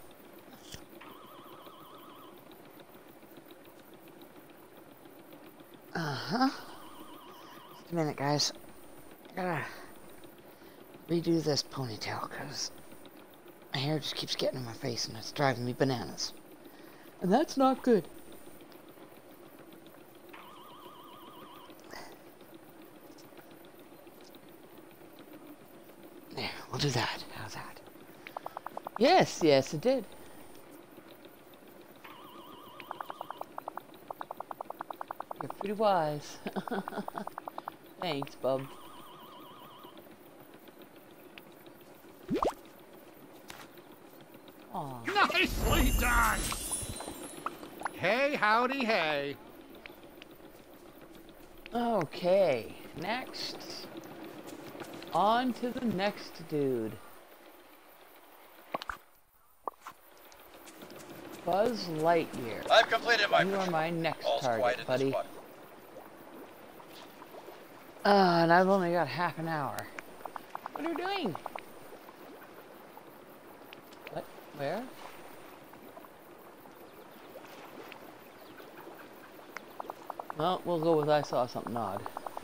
Uh-huh. Just a minute, guys. I gotta redo this ponytail, because my hair just keeps getting in my face and it's driving me bananas. And that's not good. There, we'll do that. How's that? Yes, yes, it did. You're pretty wise. Thanks, bub. Aw.
Nicely done! Hey, howdy, hey.
Okay, next. On to the next dude. Buzz Lightyear.
I've completed my
You are
mission.
my next
All's quiet
target,
at
buddy.
this spot.
Uh, and I've only got half an hour. What are you doing? What? Where? Well, we'll go with I saw something odd.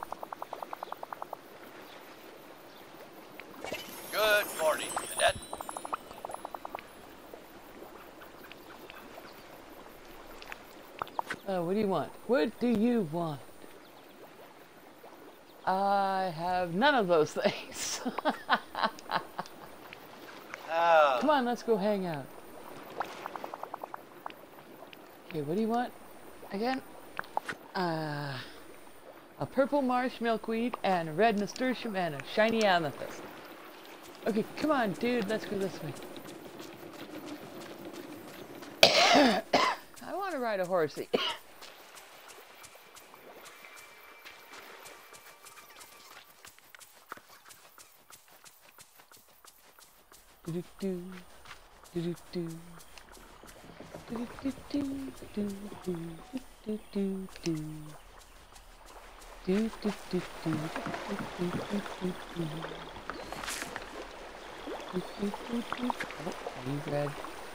Good morning, Cadet.
Uh, what do you want? What do you want? I have none of those things.
Ah,
Come on, let's go hang out. Okay, what do you want again? Uh, a purple marsh milkweed and a red nasturtium and a shiny amethyst. Okay, come on, dude, let's go this way. I want to ride a horsey. Do do do do do do do do do do do do do do do do do do. Oh, you red.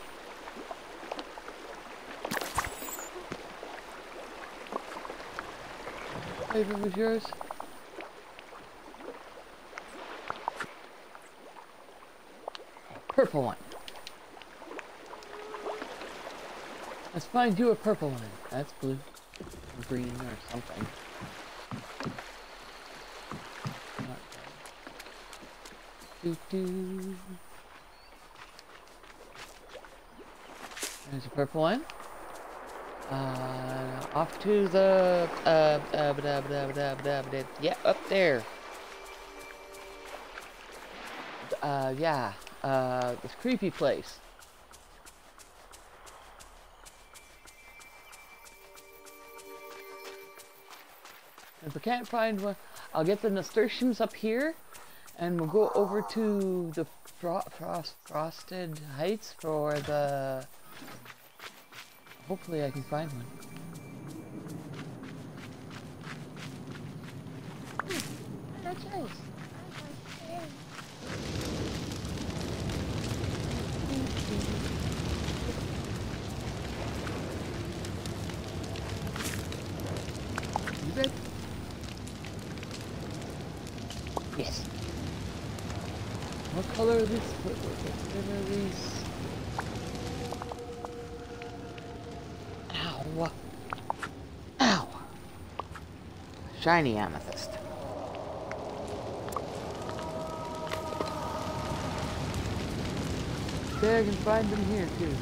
Flavor was yours. Purple one. Let's find you a purple one. That's blue. Or green or something. Not do do. There's a purple one. Uh, off to the uh, uh, blah, blah, blah, blah, blah. Yeah, up there. Uh, yeah. Uh, this creepy place. If I can't find one, I'll get the nasturtiums up here, and we'll go over to the fro frost frosted heights for the. Hopefully, I can find one.
That's nice.
You good? Yes. What color are these? What, what, what are these? Ow! Ow! Shiny amethyst. Okay, I can find them here too.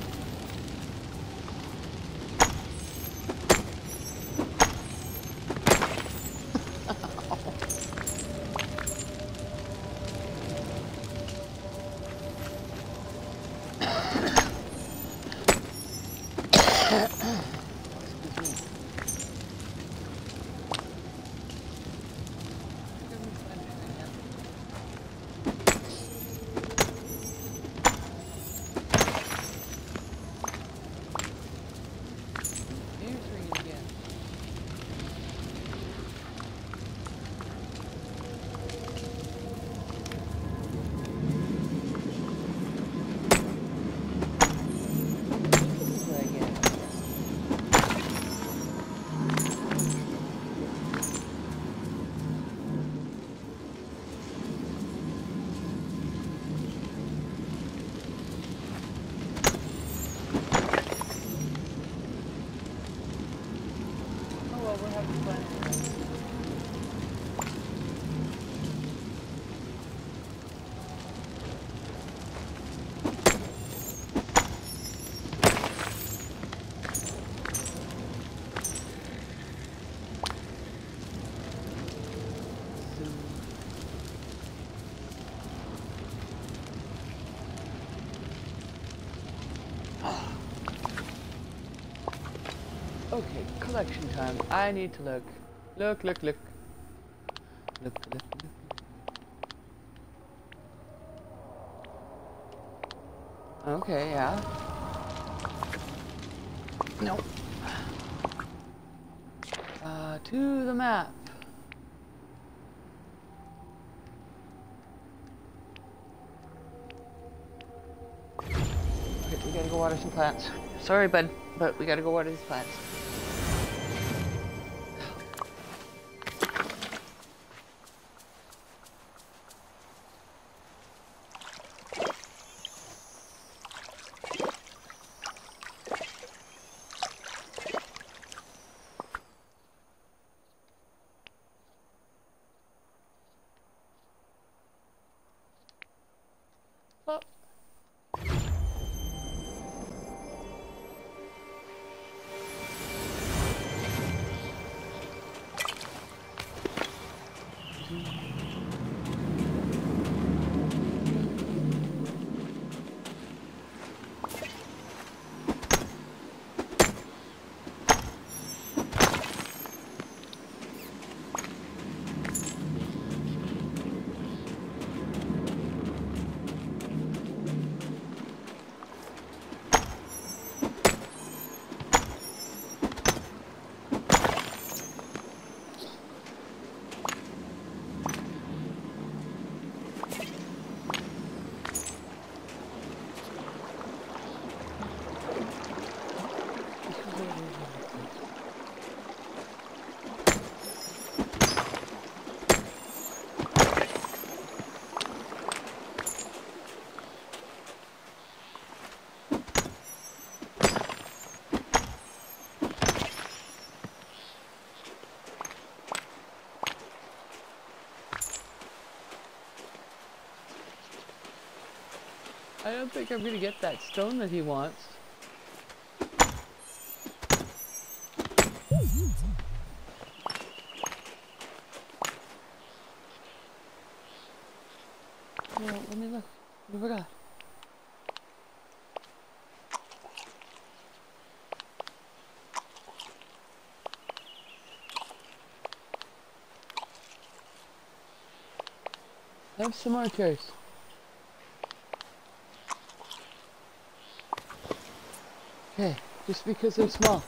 Okay, collection time. I need to look. Look, look, look. Look, look, look. Okay, yeah. No. Uh, to the map. Okay, we gotta go water some plants. Sorry, bud, but we gotta go water these plants. Oh. I don't think I'm gonna get that stone that he wants. Oh, let me look. What have I got? I have some more cherries. Okay, just because they're small.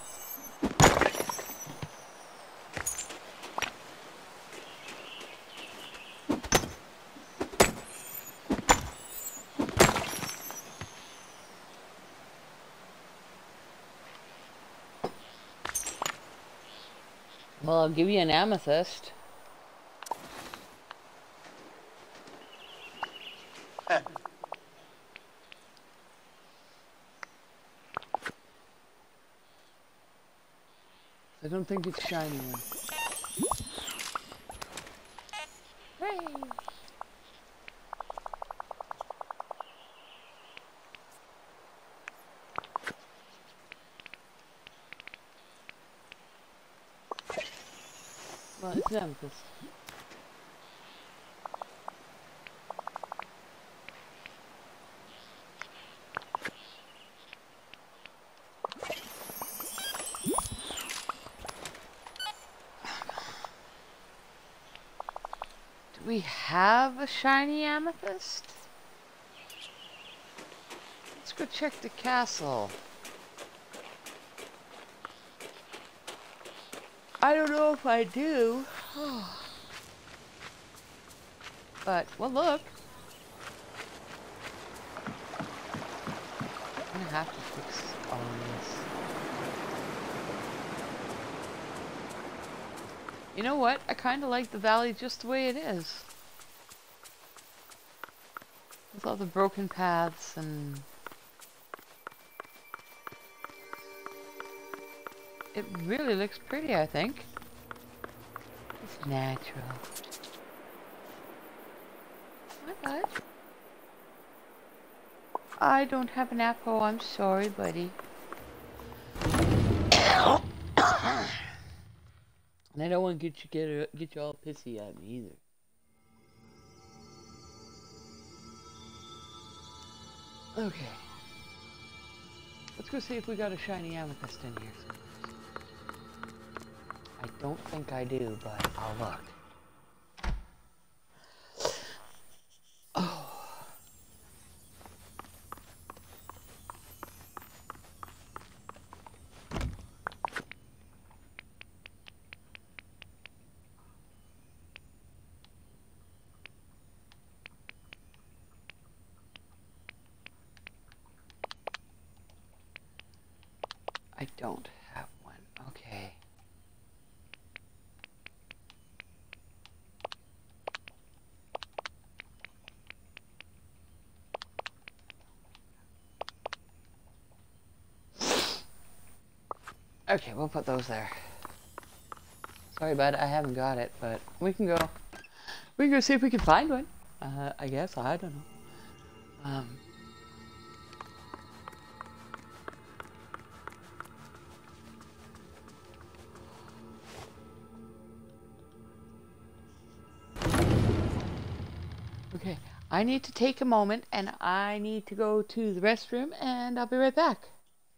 Well, I'll give you an amethyst. I don't think it's shiny one. Hooray! Well, it's an amethyst. We have a shiny amethyst? Let's go check the castle. I don't know if I do. But, well, look. I'm gonna have to fix all this. You know what? I kind of like the valley just the way it is. With all the broken paths and... It really looks pretty, I think. It's natural. My God. I don't have an apple. I'm sorry, buddy. And I don't want to get you get get you all pissy at me either. Okay. Let's go see if we got a shiny amethyst in here. I don't think I do, but I'll look. Oh. I don't have one. Okay. Okay, we'll put those there. Sorry, bud, I haven't got it, but we can go. We can go see if we can find one. Uh, I guess I don't know. Um, okay, I need to take a moment and I need to go to the restroom and I'll be right back.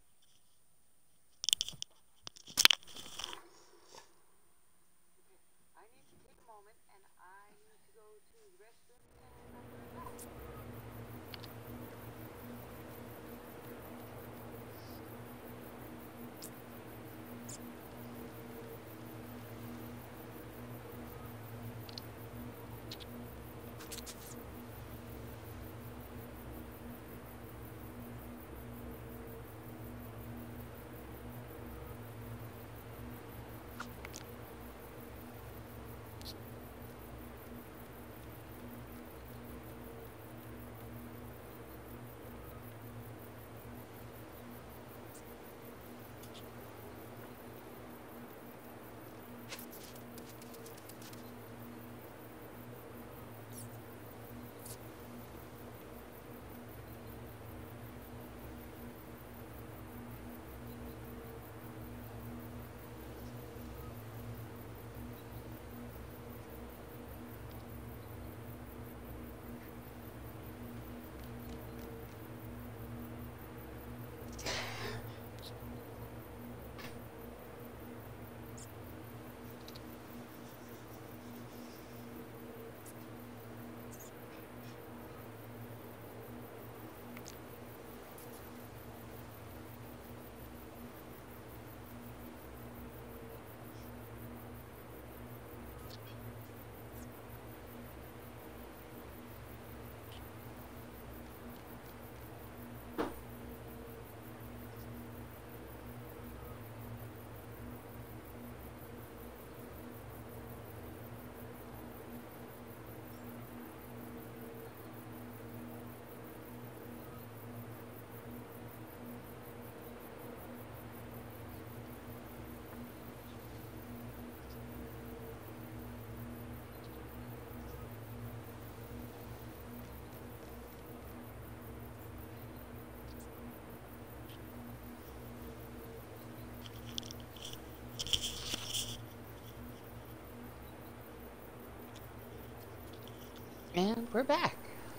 And we're back.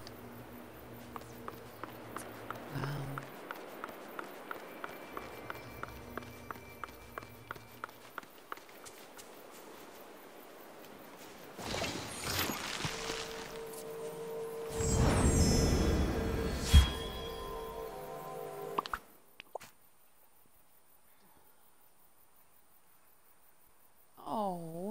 Um, oh.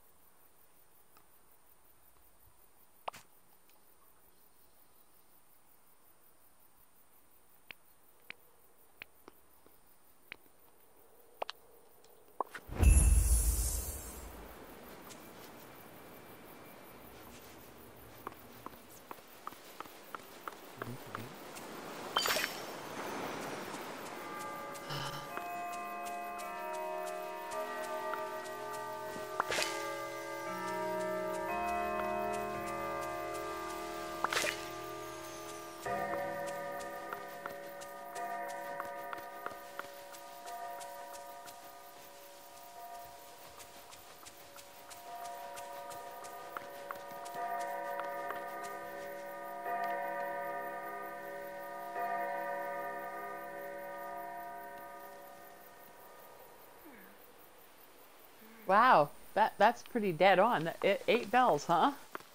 Wow, that that's pretty dead on. That- It, eight bells, huh?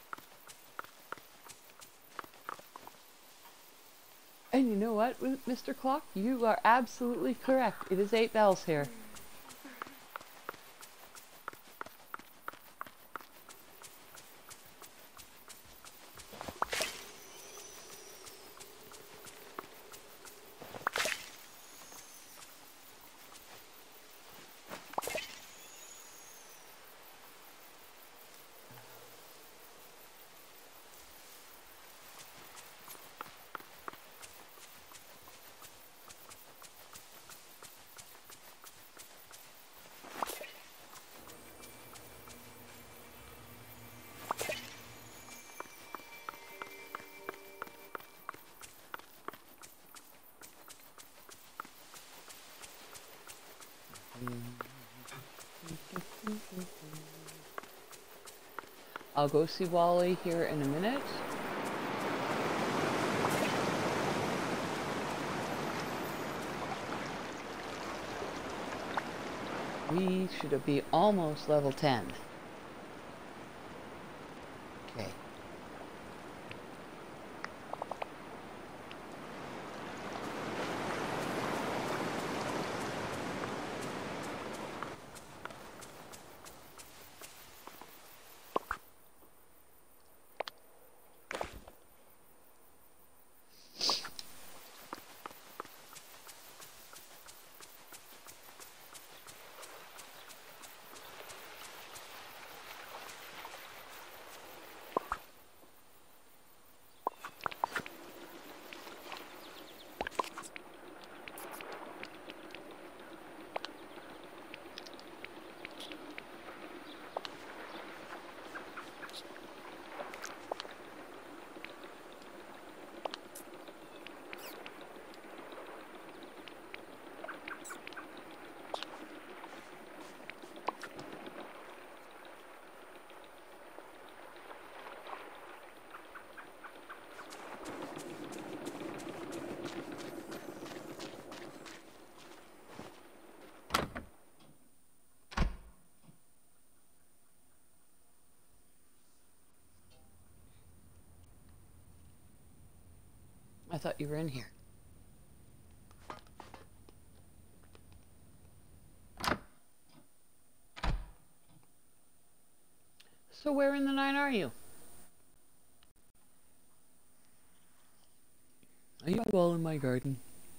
And you know what, Mister Clock? You are absolutely correct. It is eight bells here. I'll go see Wally here in a minute. We should be almost level ten. Okay. I thought you were in here. So where in the nine are you? Are you all in my garden?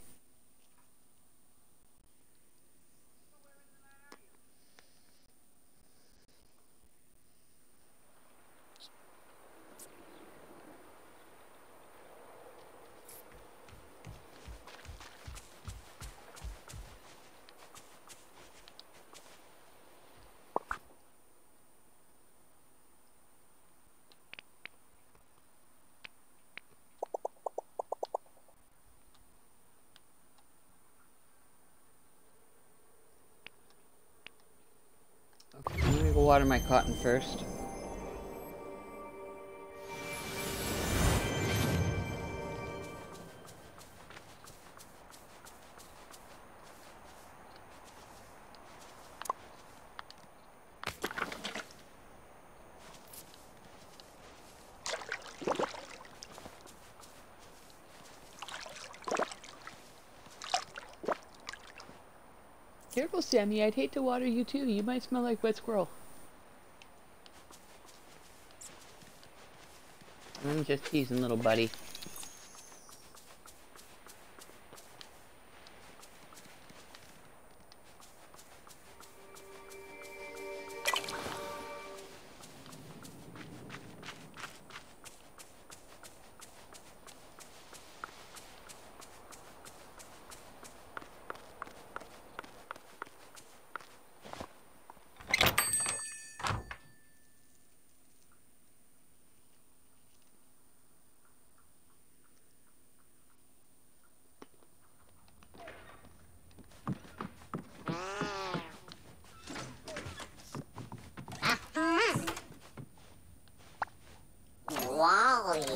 Okay, I'm gonna go water my cotton first. Careful, Sammy. I'd hate to water you too. You might smell like wet squirrel. I'm just teasing, little buddy.
Wally.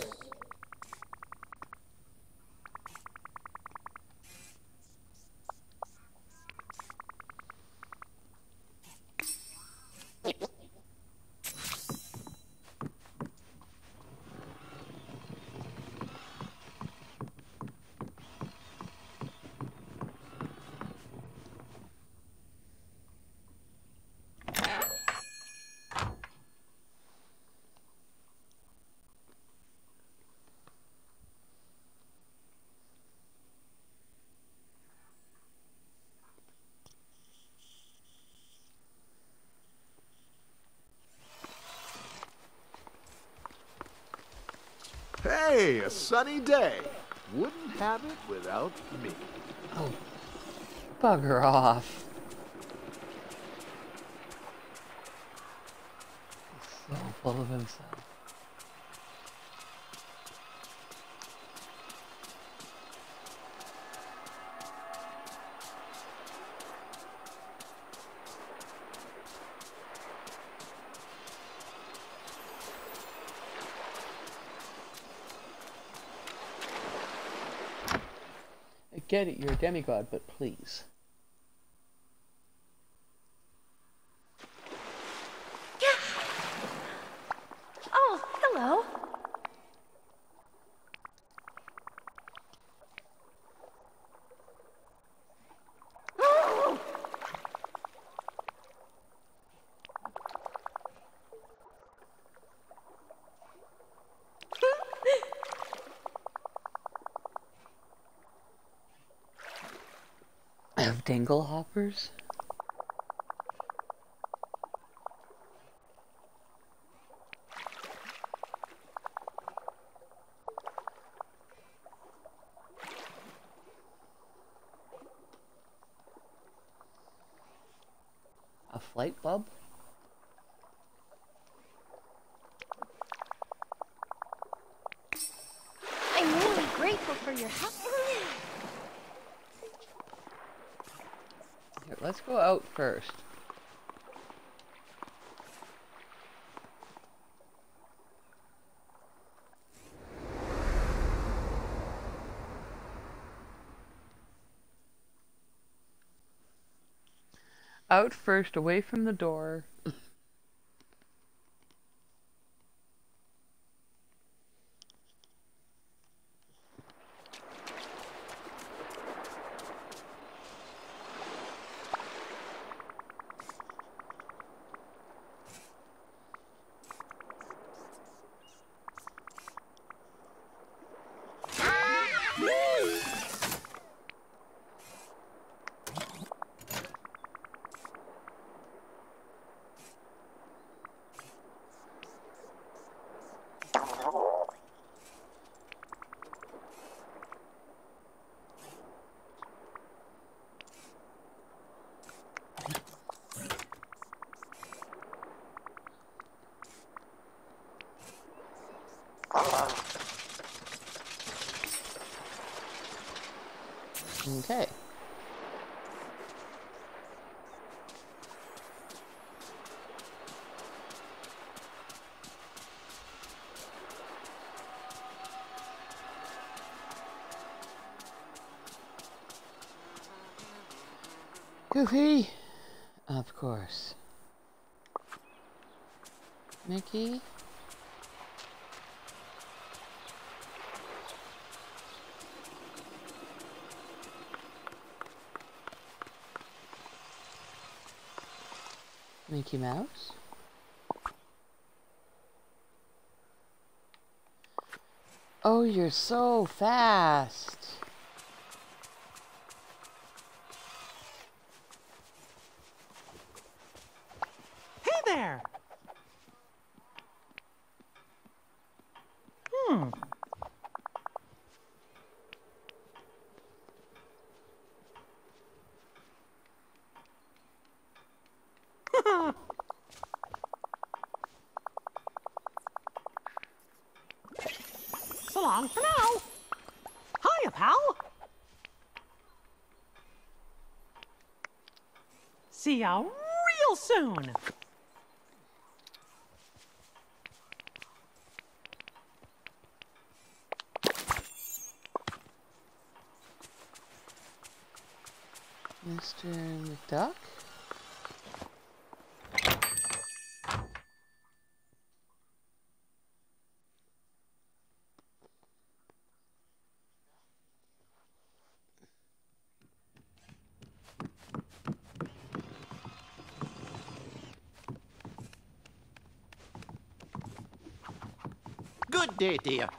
Hey, a sunny day. Wouldn't have it without me.
Oh, bugger off. He's so full of himself. get it, you're a demigod, but please.
Oh, hello.
Of dingle hoppers? A flight bub?
I'm really grateful for your help.
Here, let's go out first. Out first, away from the door. Okay. Goofy, of course. Mickey. Mickey Mouse. Oh, you're so fast.
Hey there. Hmm. So long for now. Hiya, pal. See ya real soon.
Mister McDuck?
Good day, dear.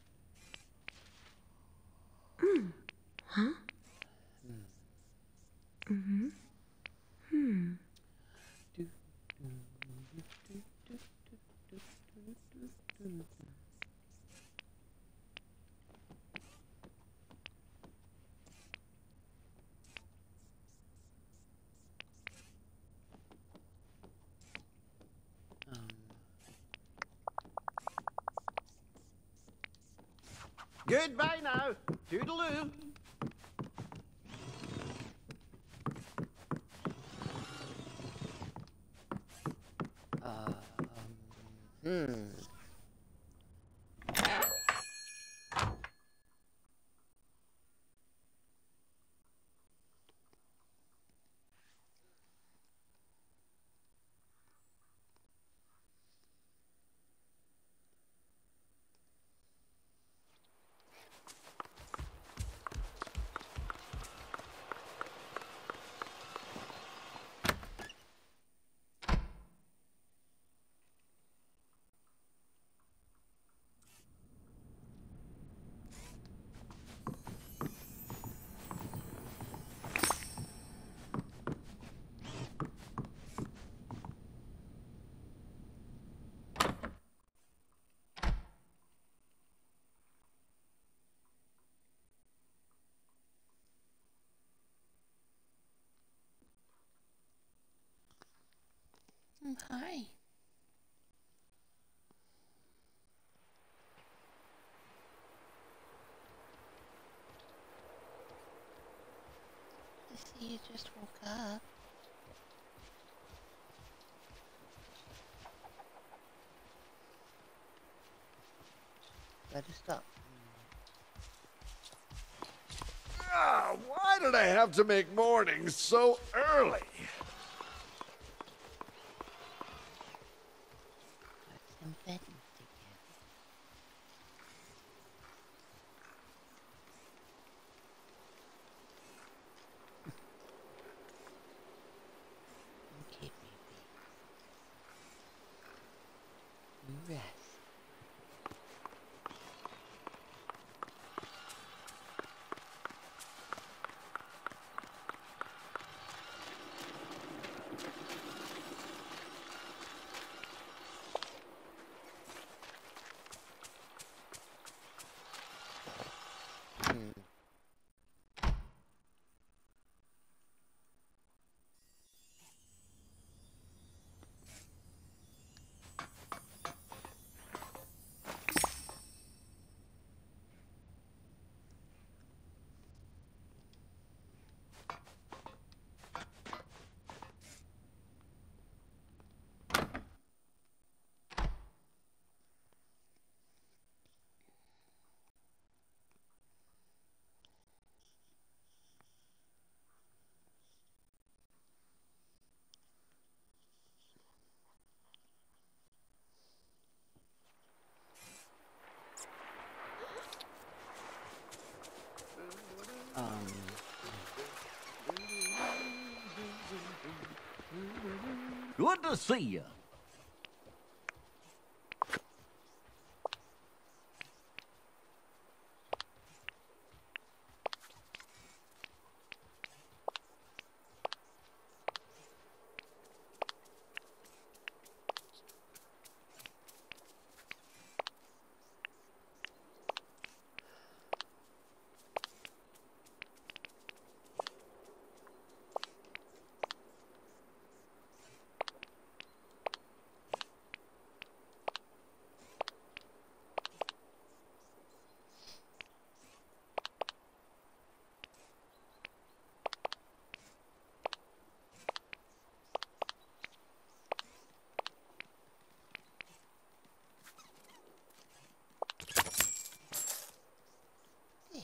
Huh?
Goodbye now. Toodaloo.
Um, hmm. Oh, hi. I see you just woke up. Better stop.
Ah, why did I have to make mornings so early?
Some bedding together. Okay, baby. You rest. Hmm. Um.
Good to see you.
There.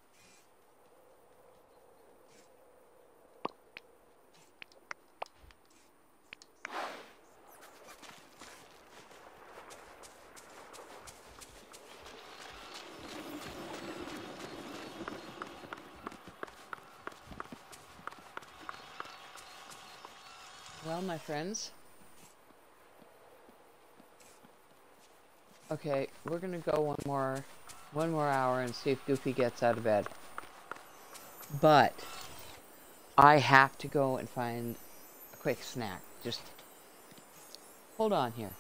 Well, my friends. Okay, we're gonna go one more, one more hour and see if Goofy gets out of bed. But I have to go and find a quick snack. Just hold on here.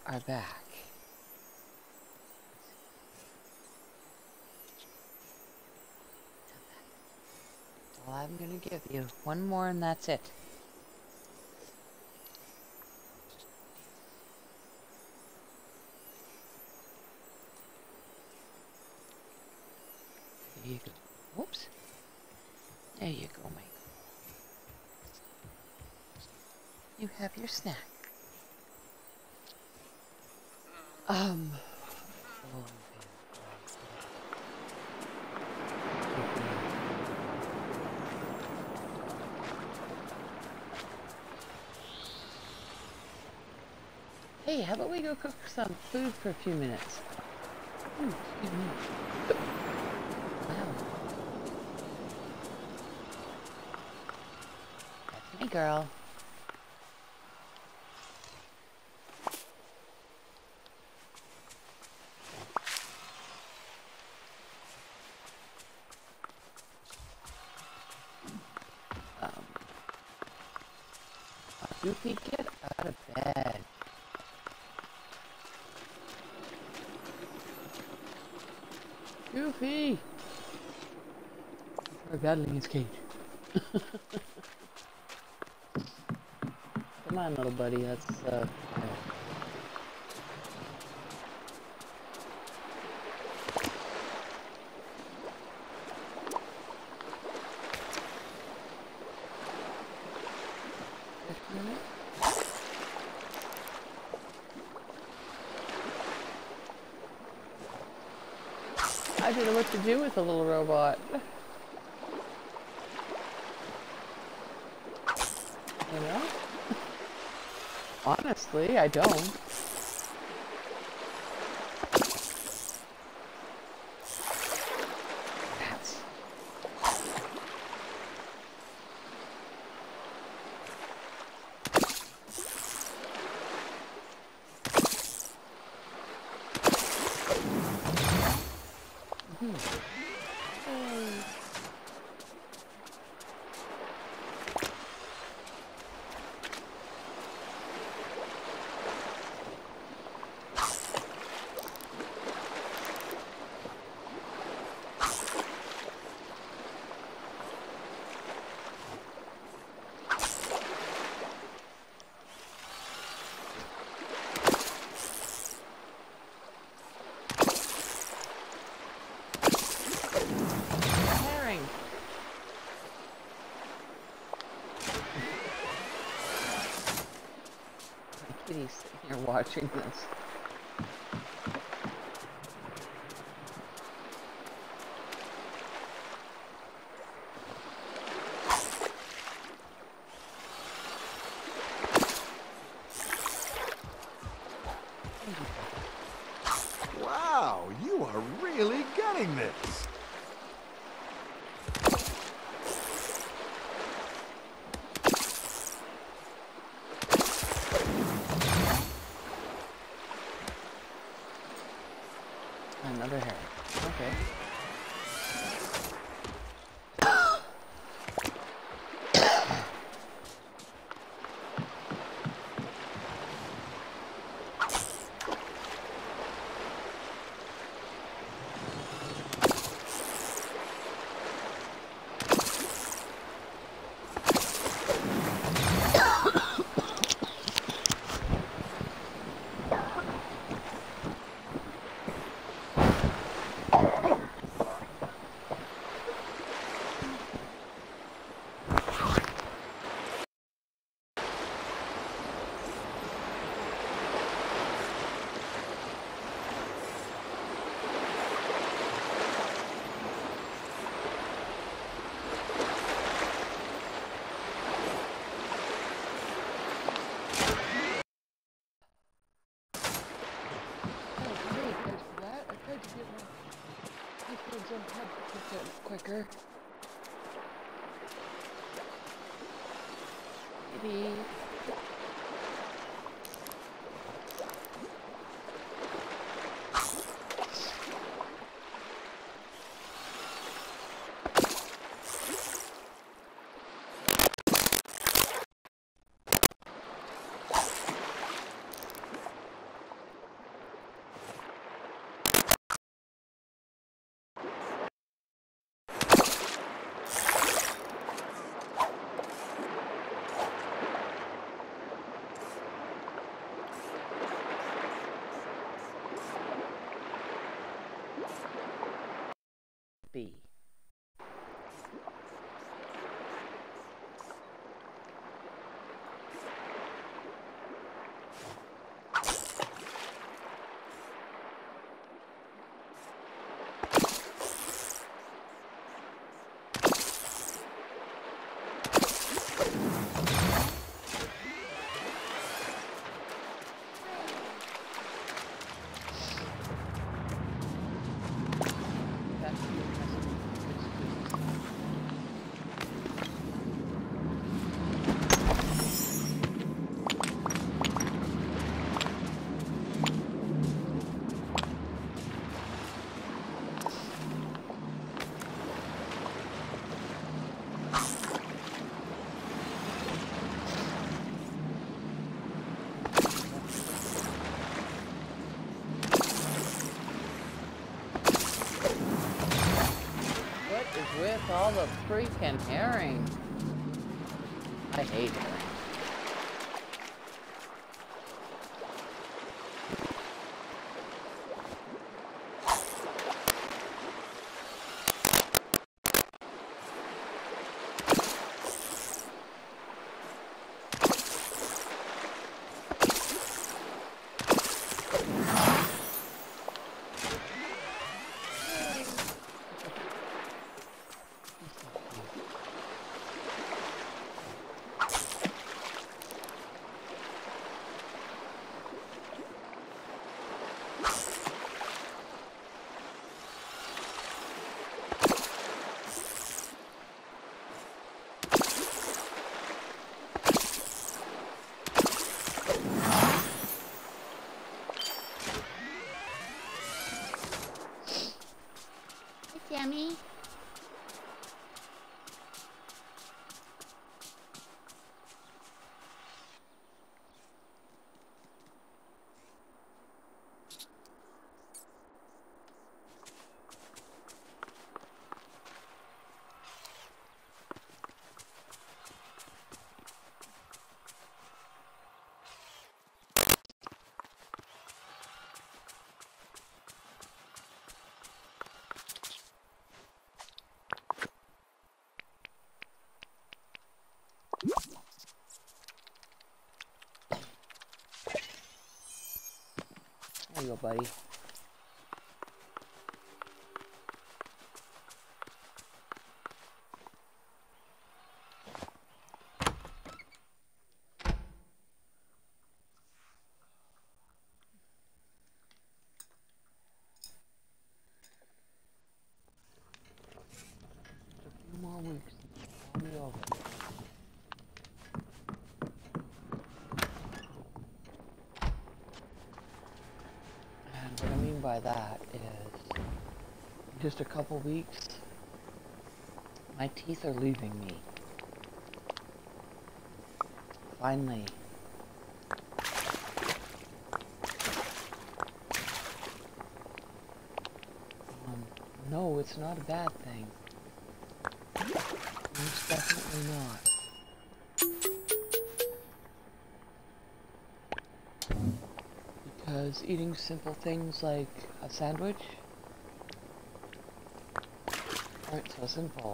are back. That's all I'm gonna give you. One more and that's it. There you go. Whoops. There you go, Michael. You have your snack. Um. Oh, hey, how about we go cook some food for a few minutes? Ooh, excuse me. Wow. That's me, girl. Goofy, get out of bed. Goofy! We're battling his cage. Come on, little buddy, that's, uh... Yeah. I don't know what to do with a little robot. You know? Honestly, I don't. Kitty's sitting here watching this.
Wow, you are really getting this.
Another hair. Okay. Quicker. Maybe. be. With all the freaking herring. I hate herring.
Yummy.
There you go, buddy. Just a few more weeks. I'll be over. And what I mean by that is, in just a couple weeks, my teeth are leaving me. Finally. Um, no, it's not a bad thing. It's definitely not. Because eating simple things like a sandwich aren't so simple.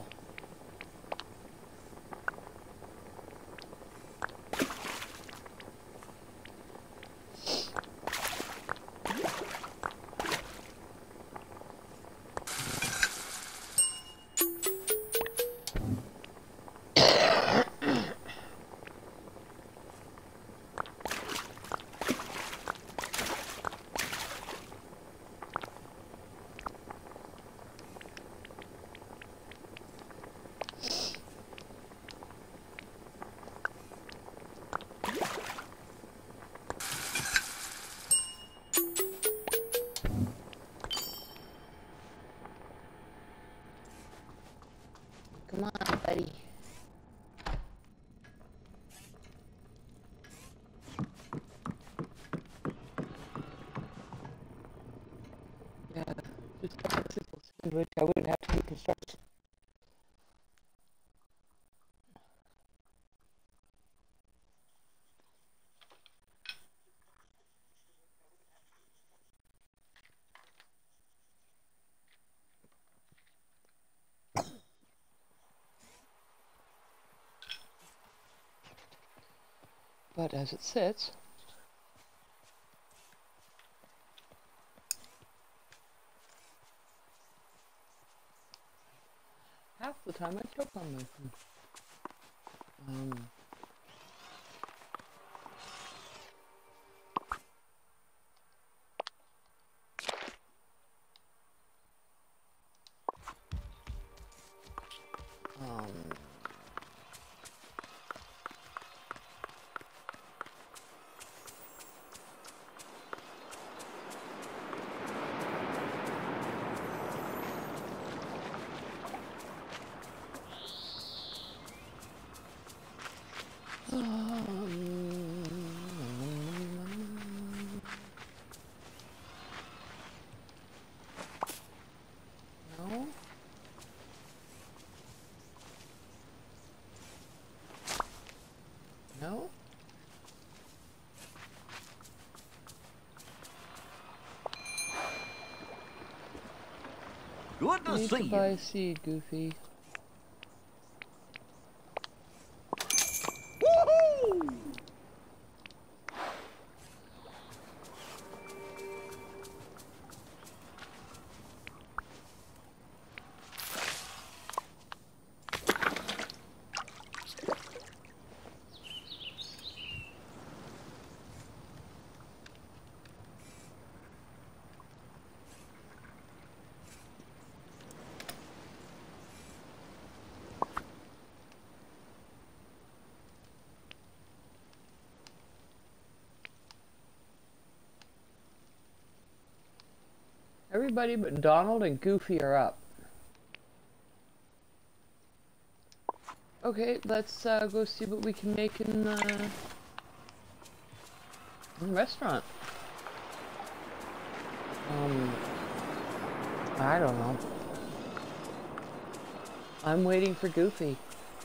Come on, buddy. Yeah, just a simple sandwich. I wouldn't have to do construction. But as it sits, half the time I choke on my food. Um, um, no? No?
Good to
Need
see
to
you.
buy seed, Goofy.
Woohoo!
Everybody but Donald and Goofy are up. Okay, let's uh, go see what we can make in the, in the restaurant. Um, I don't know. I'm waiting for Goofy.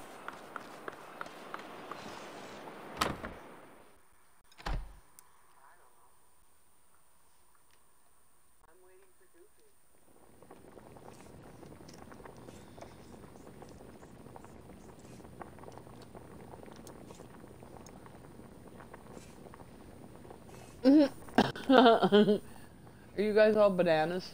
Are you guys all bananas?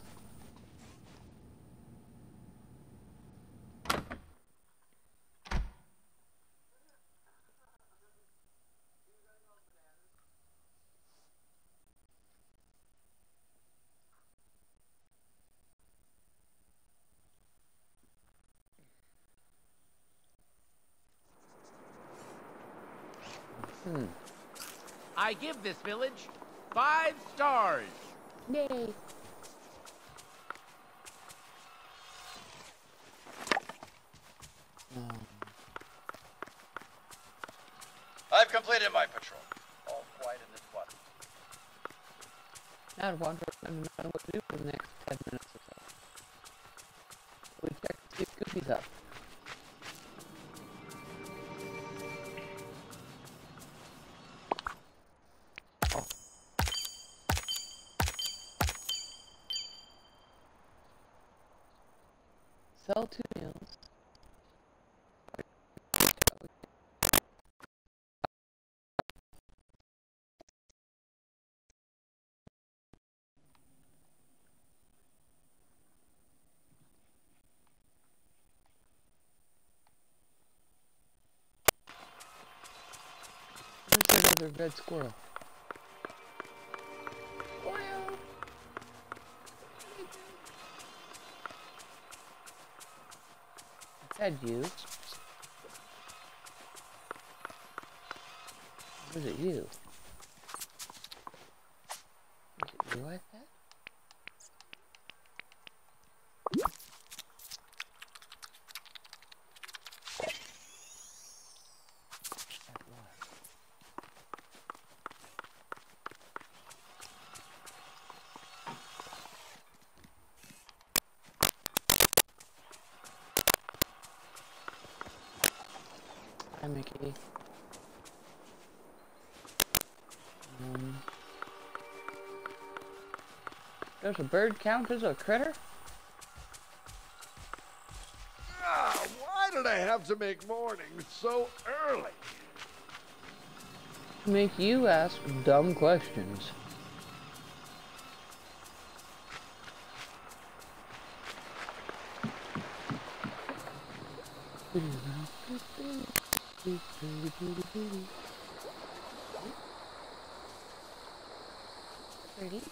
Hmm.
I give this village five stars.
Yay. Um,
I've completed my patrol. All quiet in this one.
now to wonder I don't know what to do for the next ten minutes or so. We check to see if Goofy's up. Sell two meals. Where's the other red squirrel? Oreo! I said you. Was it you? Was it you I said? That was. Hi, Mickey. Um, does a bird count as a critter?
Ah, why did I have to make mornings so early?
make you ask dumb questions.
Pretty.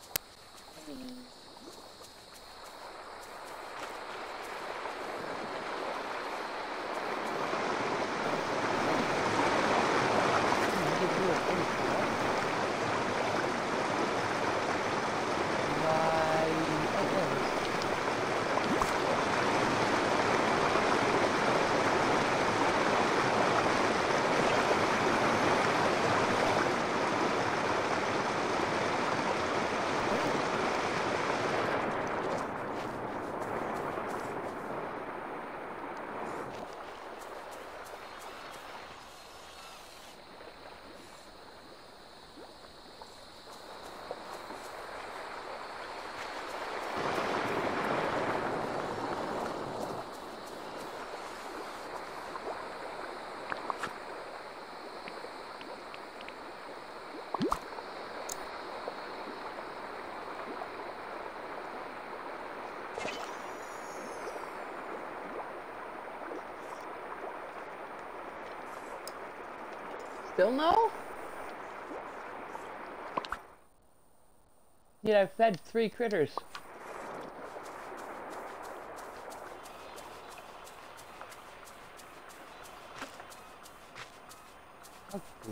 Still no? Yet I've fed three critters. That's goofy.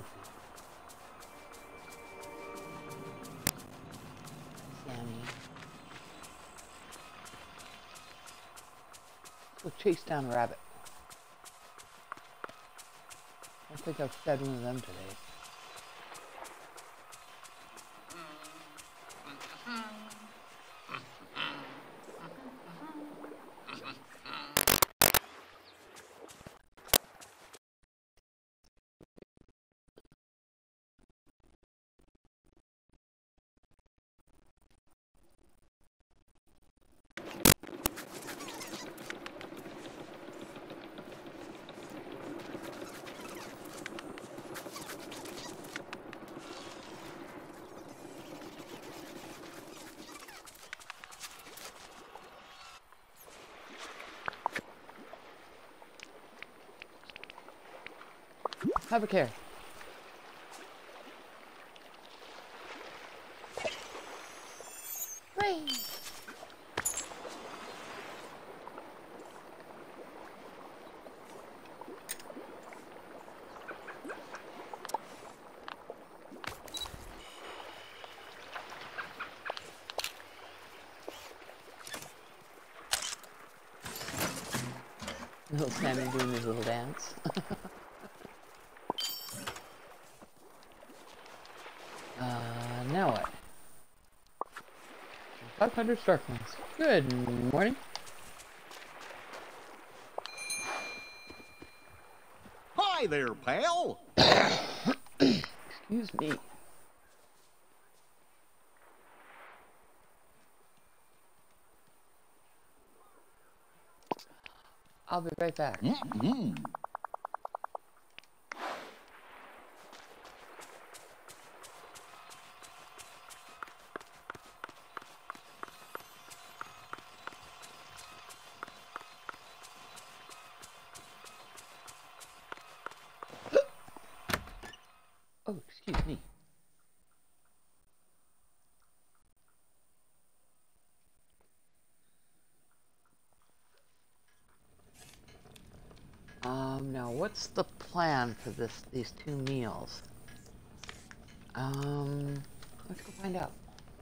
Sammy. Let's go chase down a rabbit. I think I've fed one of them today. Have a care.
Whee!
Little Sammy doing his little dance. uh, now what? five hundred Starklings. Good morning.
Hi there, pal.
Excuse me. I'll be right back.
Mm-hmm.
Oh, excuse me. Um, now what's the plan for this, these two meals? Um, let's go find out.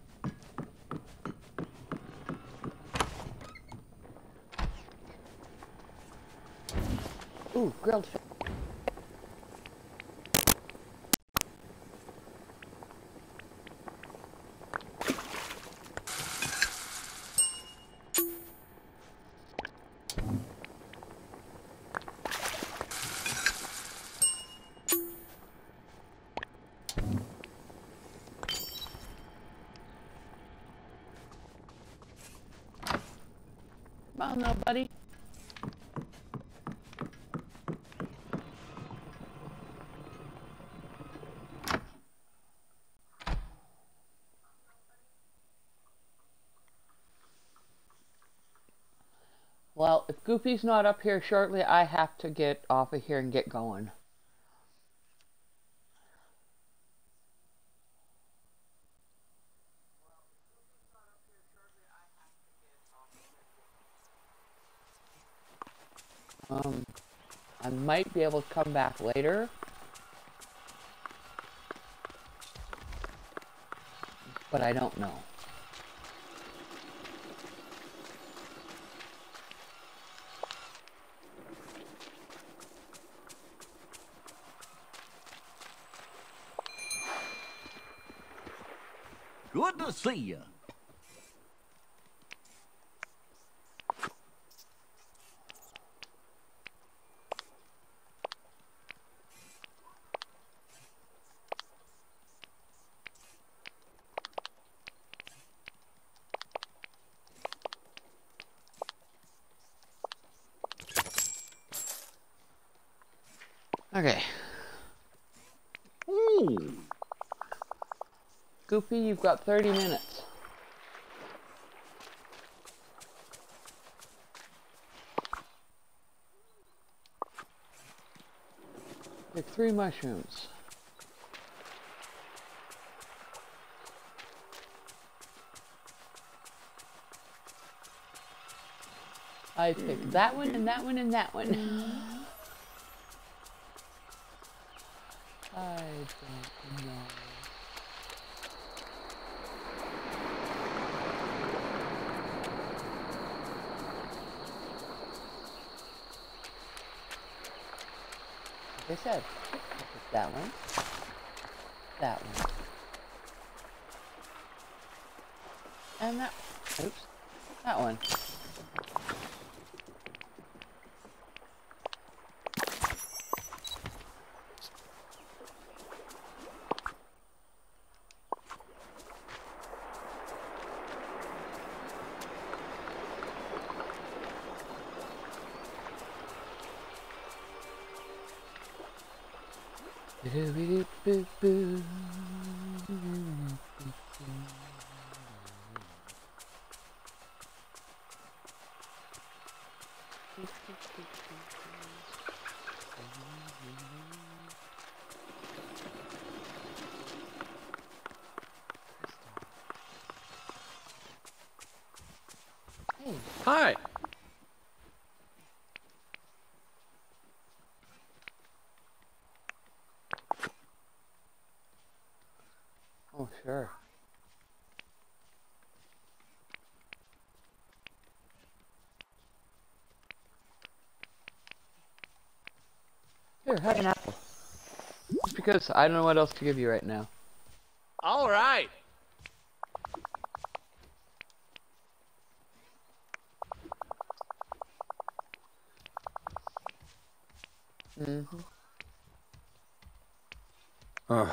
Ooh, grilled fish. Come on now, buddy. Well, if Goofy's not up here shortly, I have to get off of here and get going. Um, I might be able to come back later. But I don't know.
Good to see you.
Okay.
Ooh.
Goofy, you've got thirty minutes. Pick three mushrooms. I picked that one and that one and that one. I don't know. Like I said, that one, that one, and that, oops, that one.
Hi.
Oh, sure. Here, have an apple. Just because I don't know what else to give you right now.
All right.
Mm-hmm.
Ugh.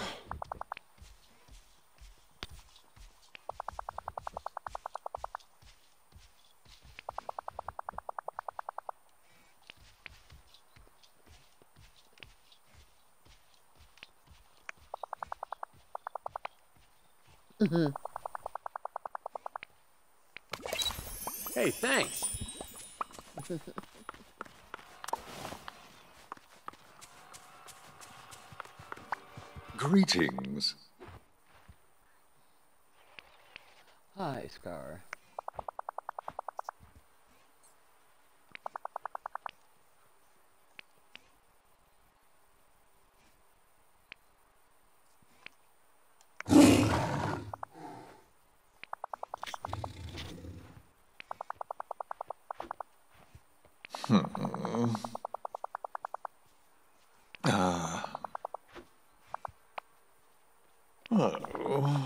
Mm-hmm.
Hey, thanks.
Greetings.
Hi, Scar.
Hmm. Ah. Oh.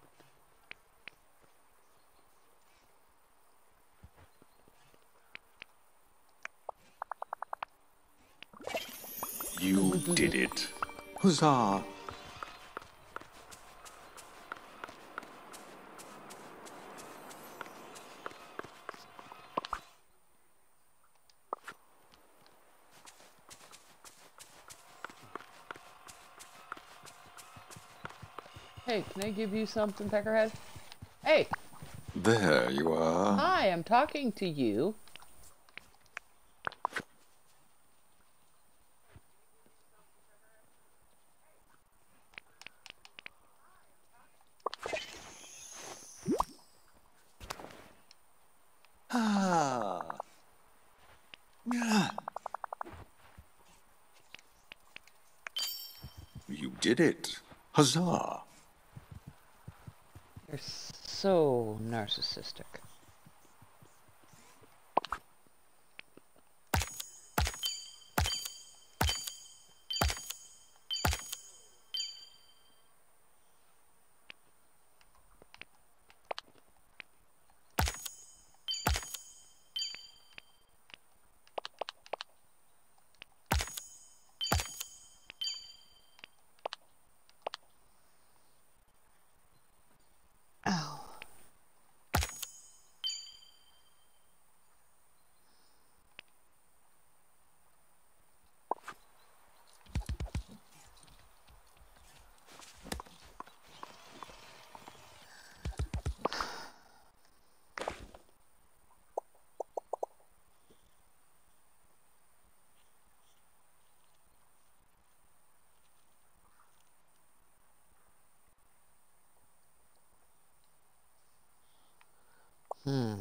You did it. Huzzah.
Hey, can I give you something, Peckerhead? Hey!
There you are.
Hi, I'm talking to you.
did it. Huzzah.
You're so narcissistic. Hmm.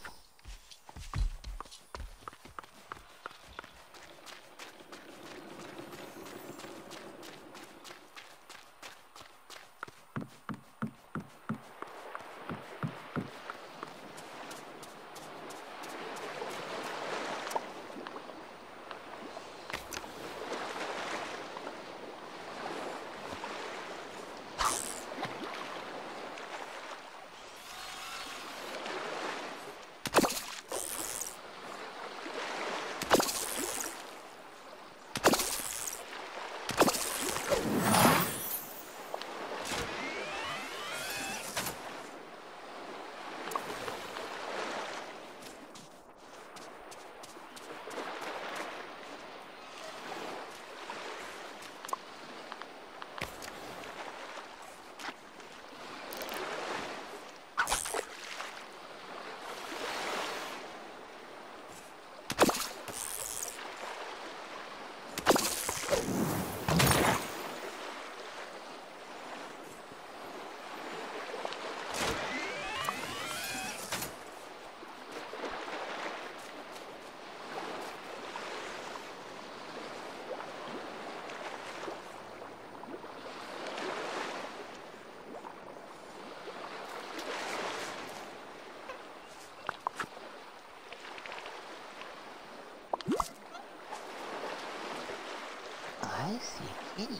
I see a kitty.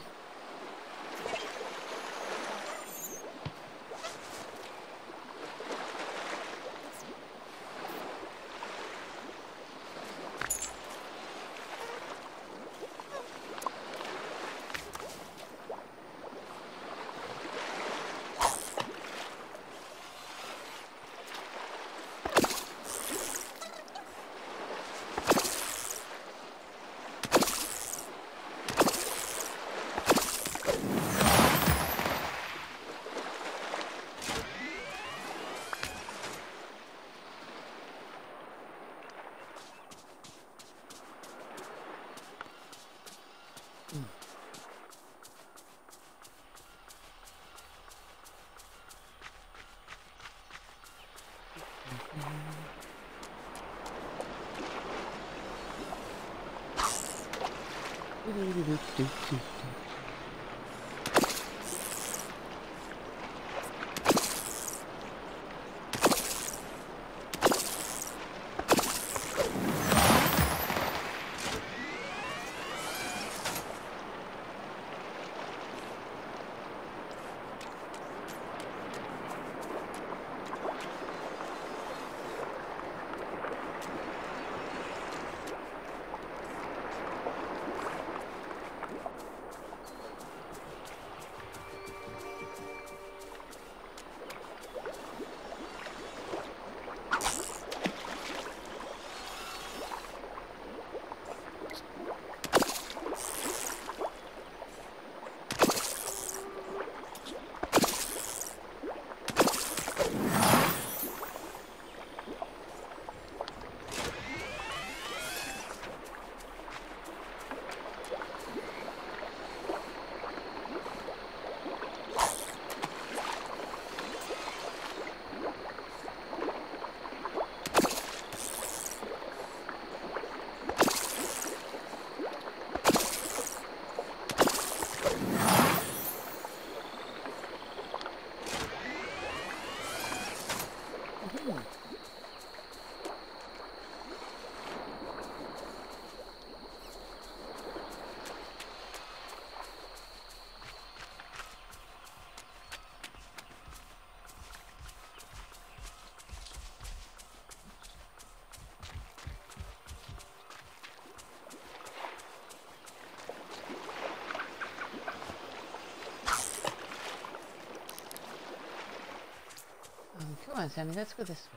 Mm-hmm. Come on, Sammy, let's go this way.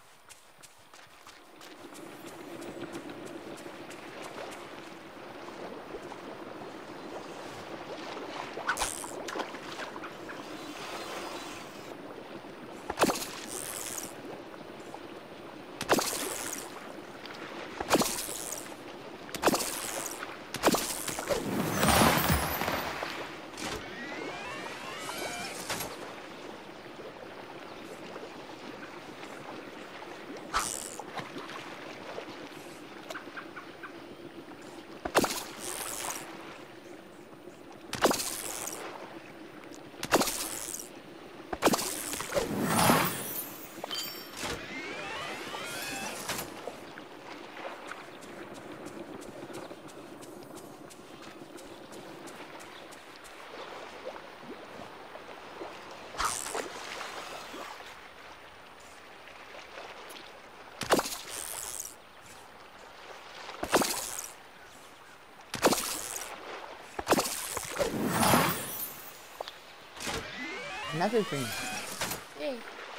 Another dream. Yay.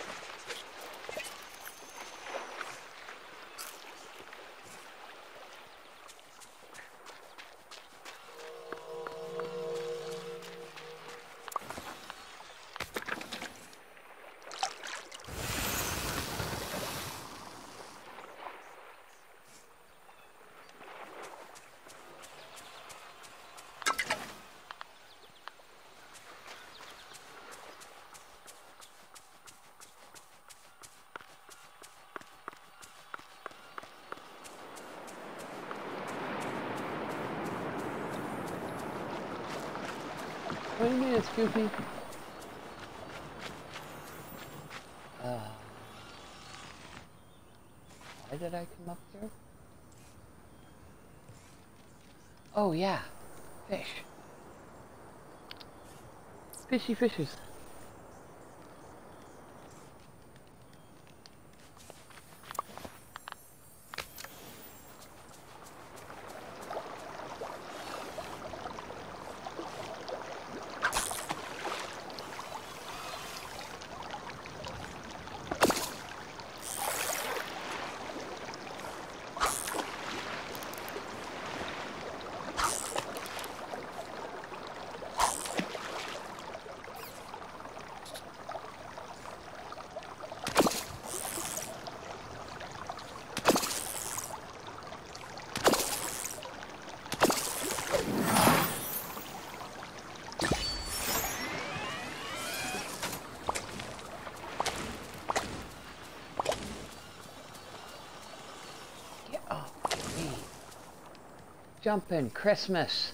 Wait a minute, excuse me. Uh, why did I come up here? Oh yeah, fish. Fishy fishes. Jumpin' Christmas.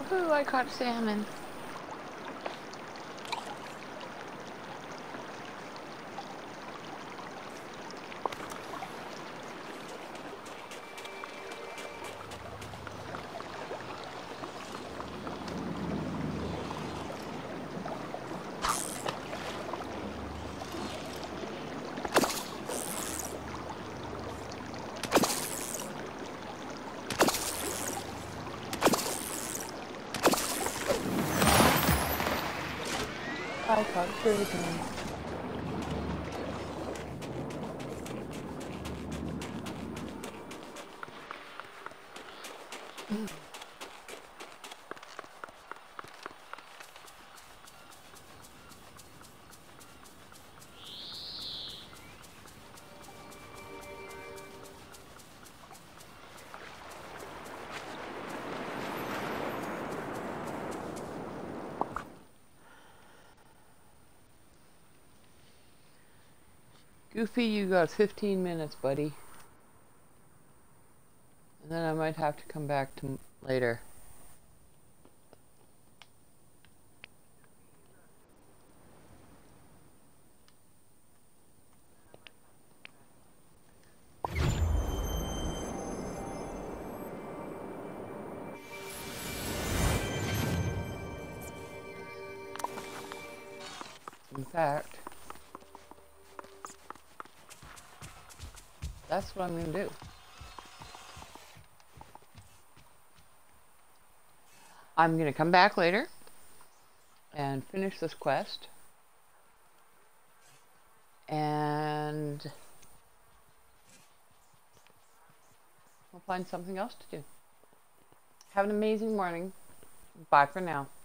Woohoo, I caught salmon. I caught a turtle. Goofy, you got fifteen minutes, buddy. And then I might have to come back to later. In fact, that's what I'm going to do. I'm going to come back later and finish this quest. And we'll find something else to do. Have an amazing morning. Bye for now.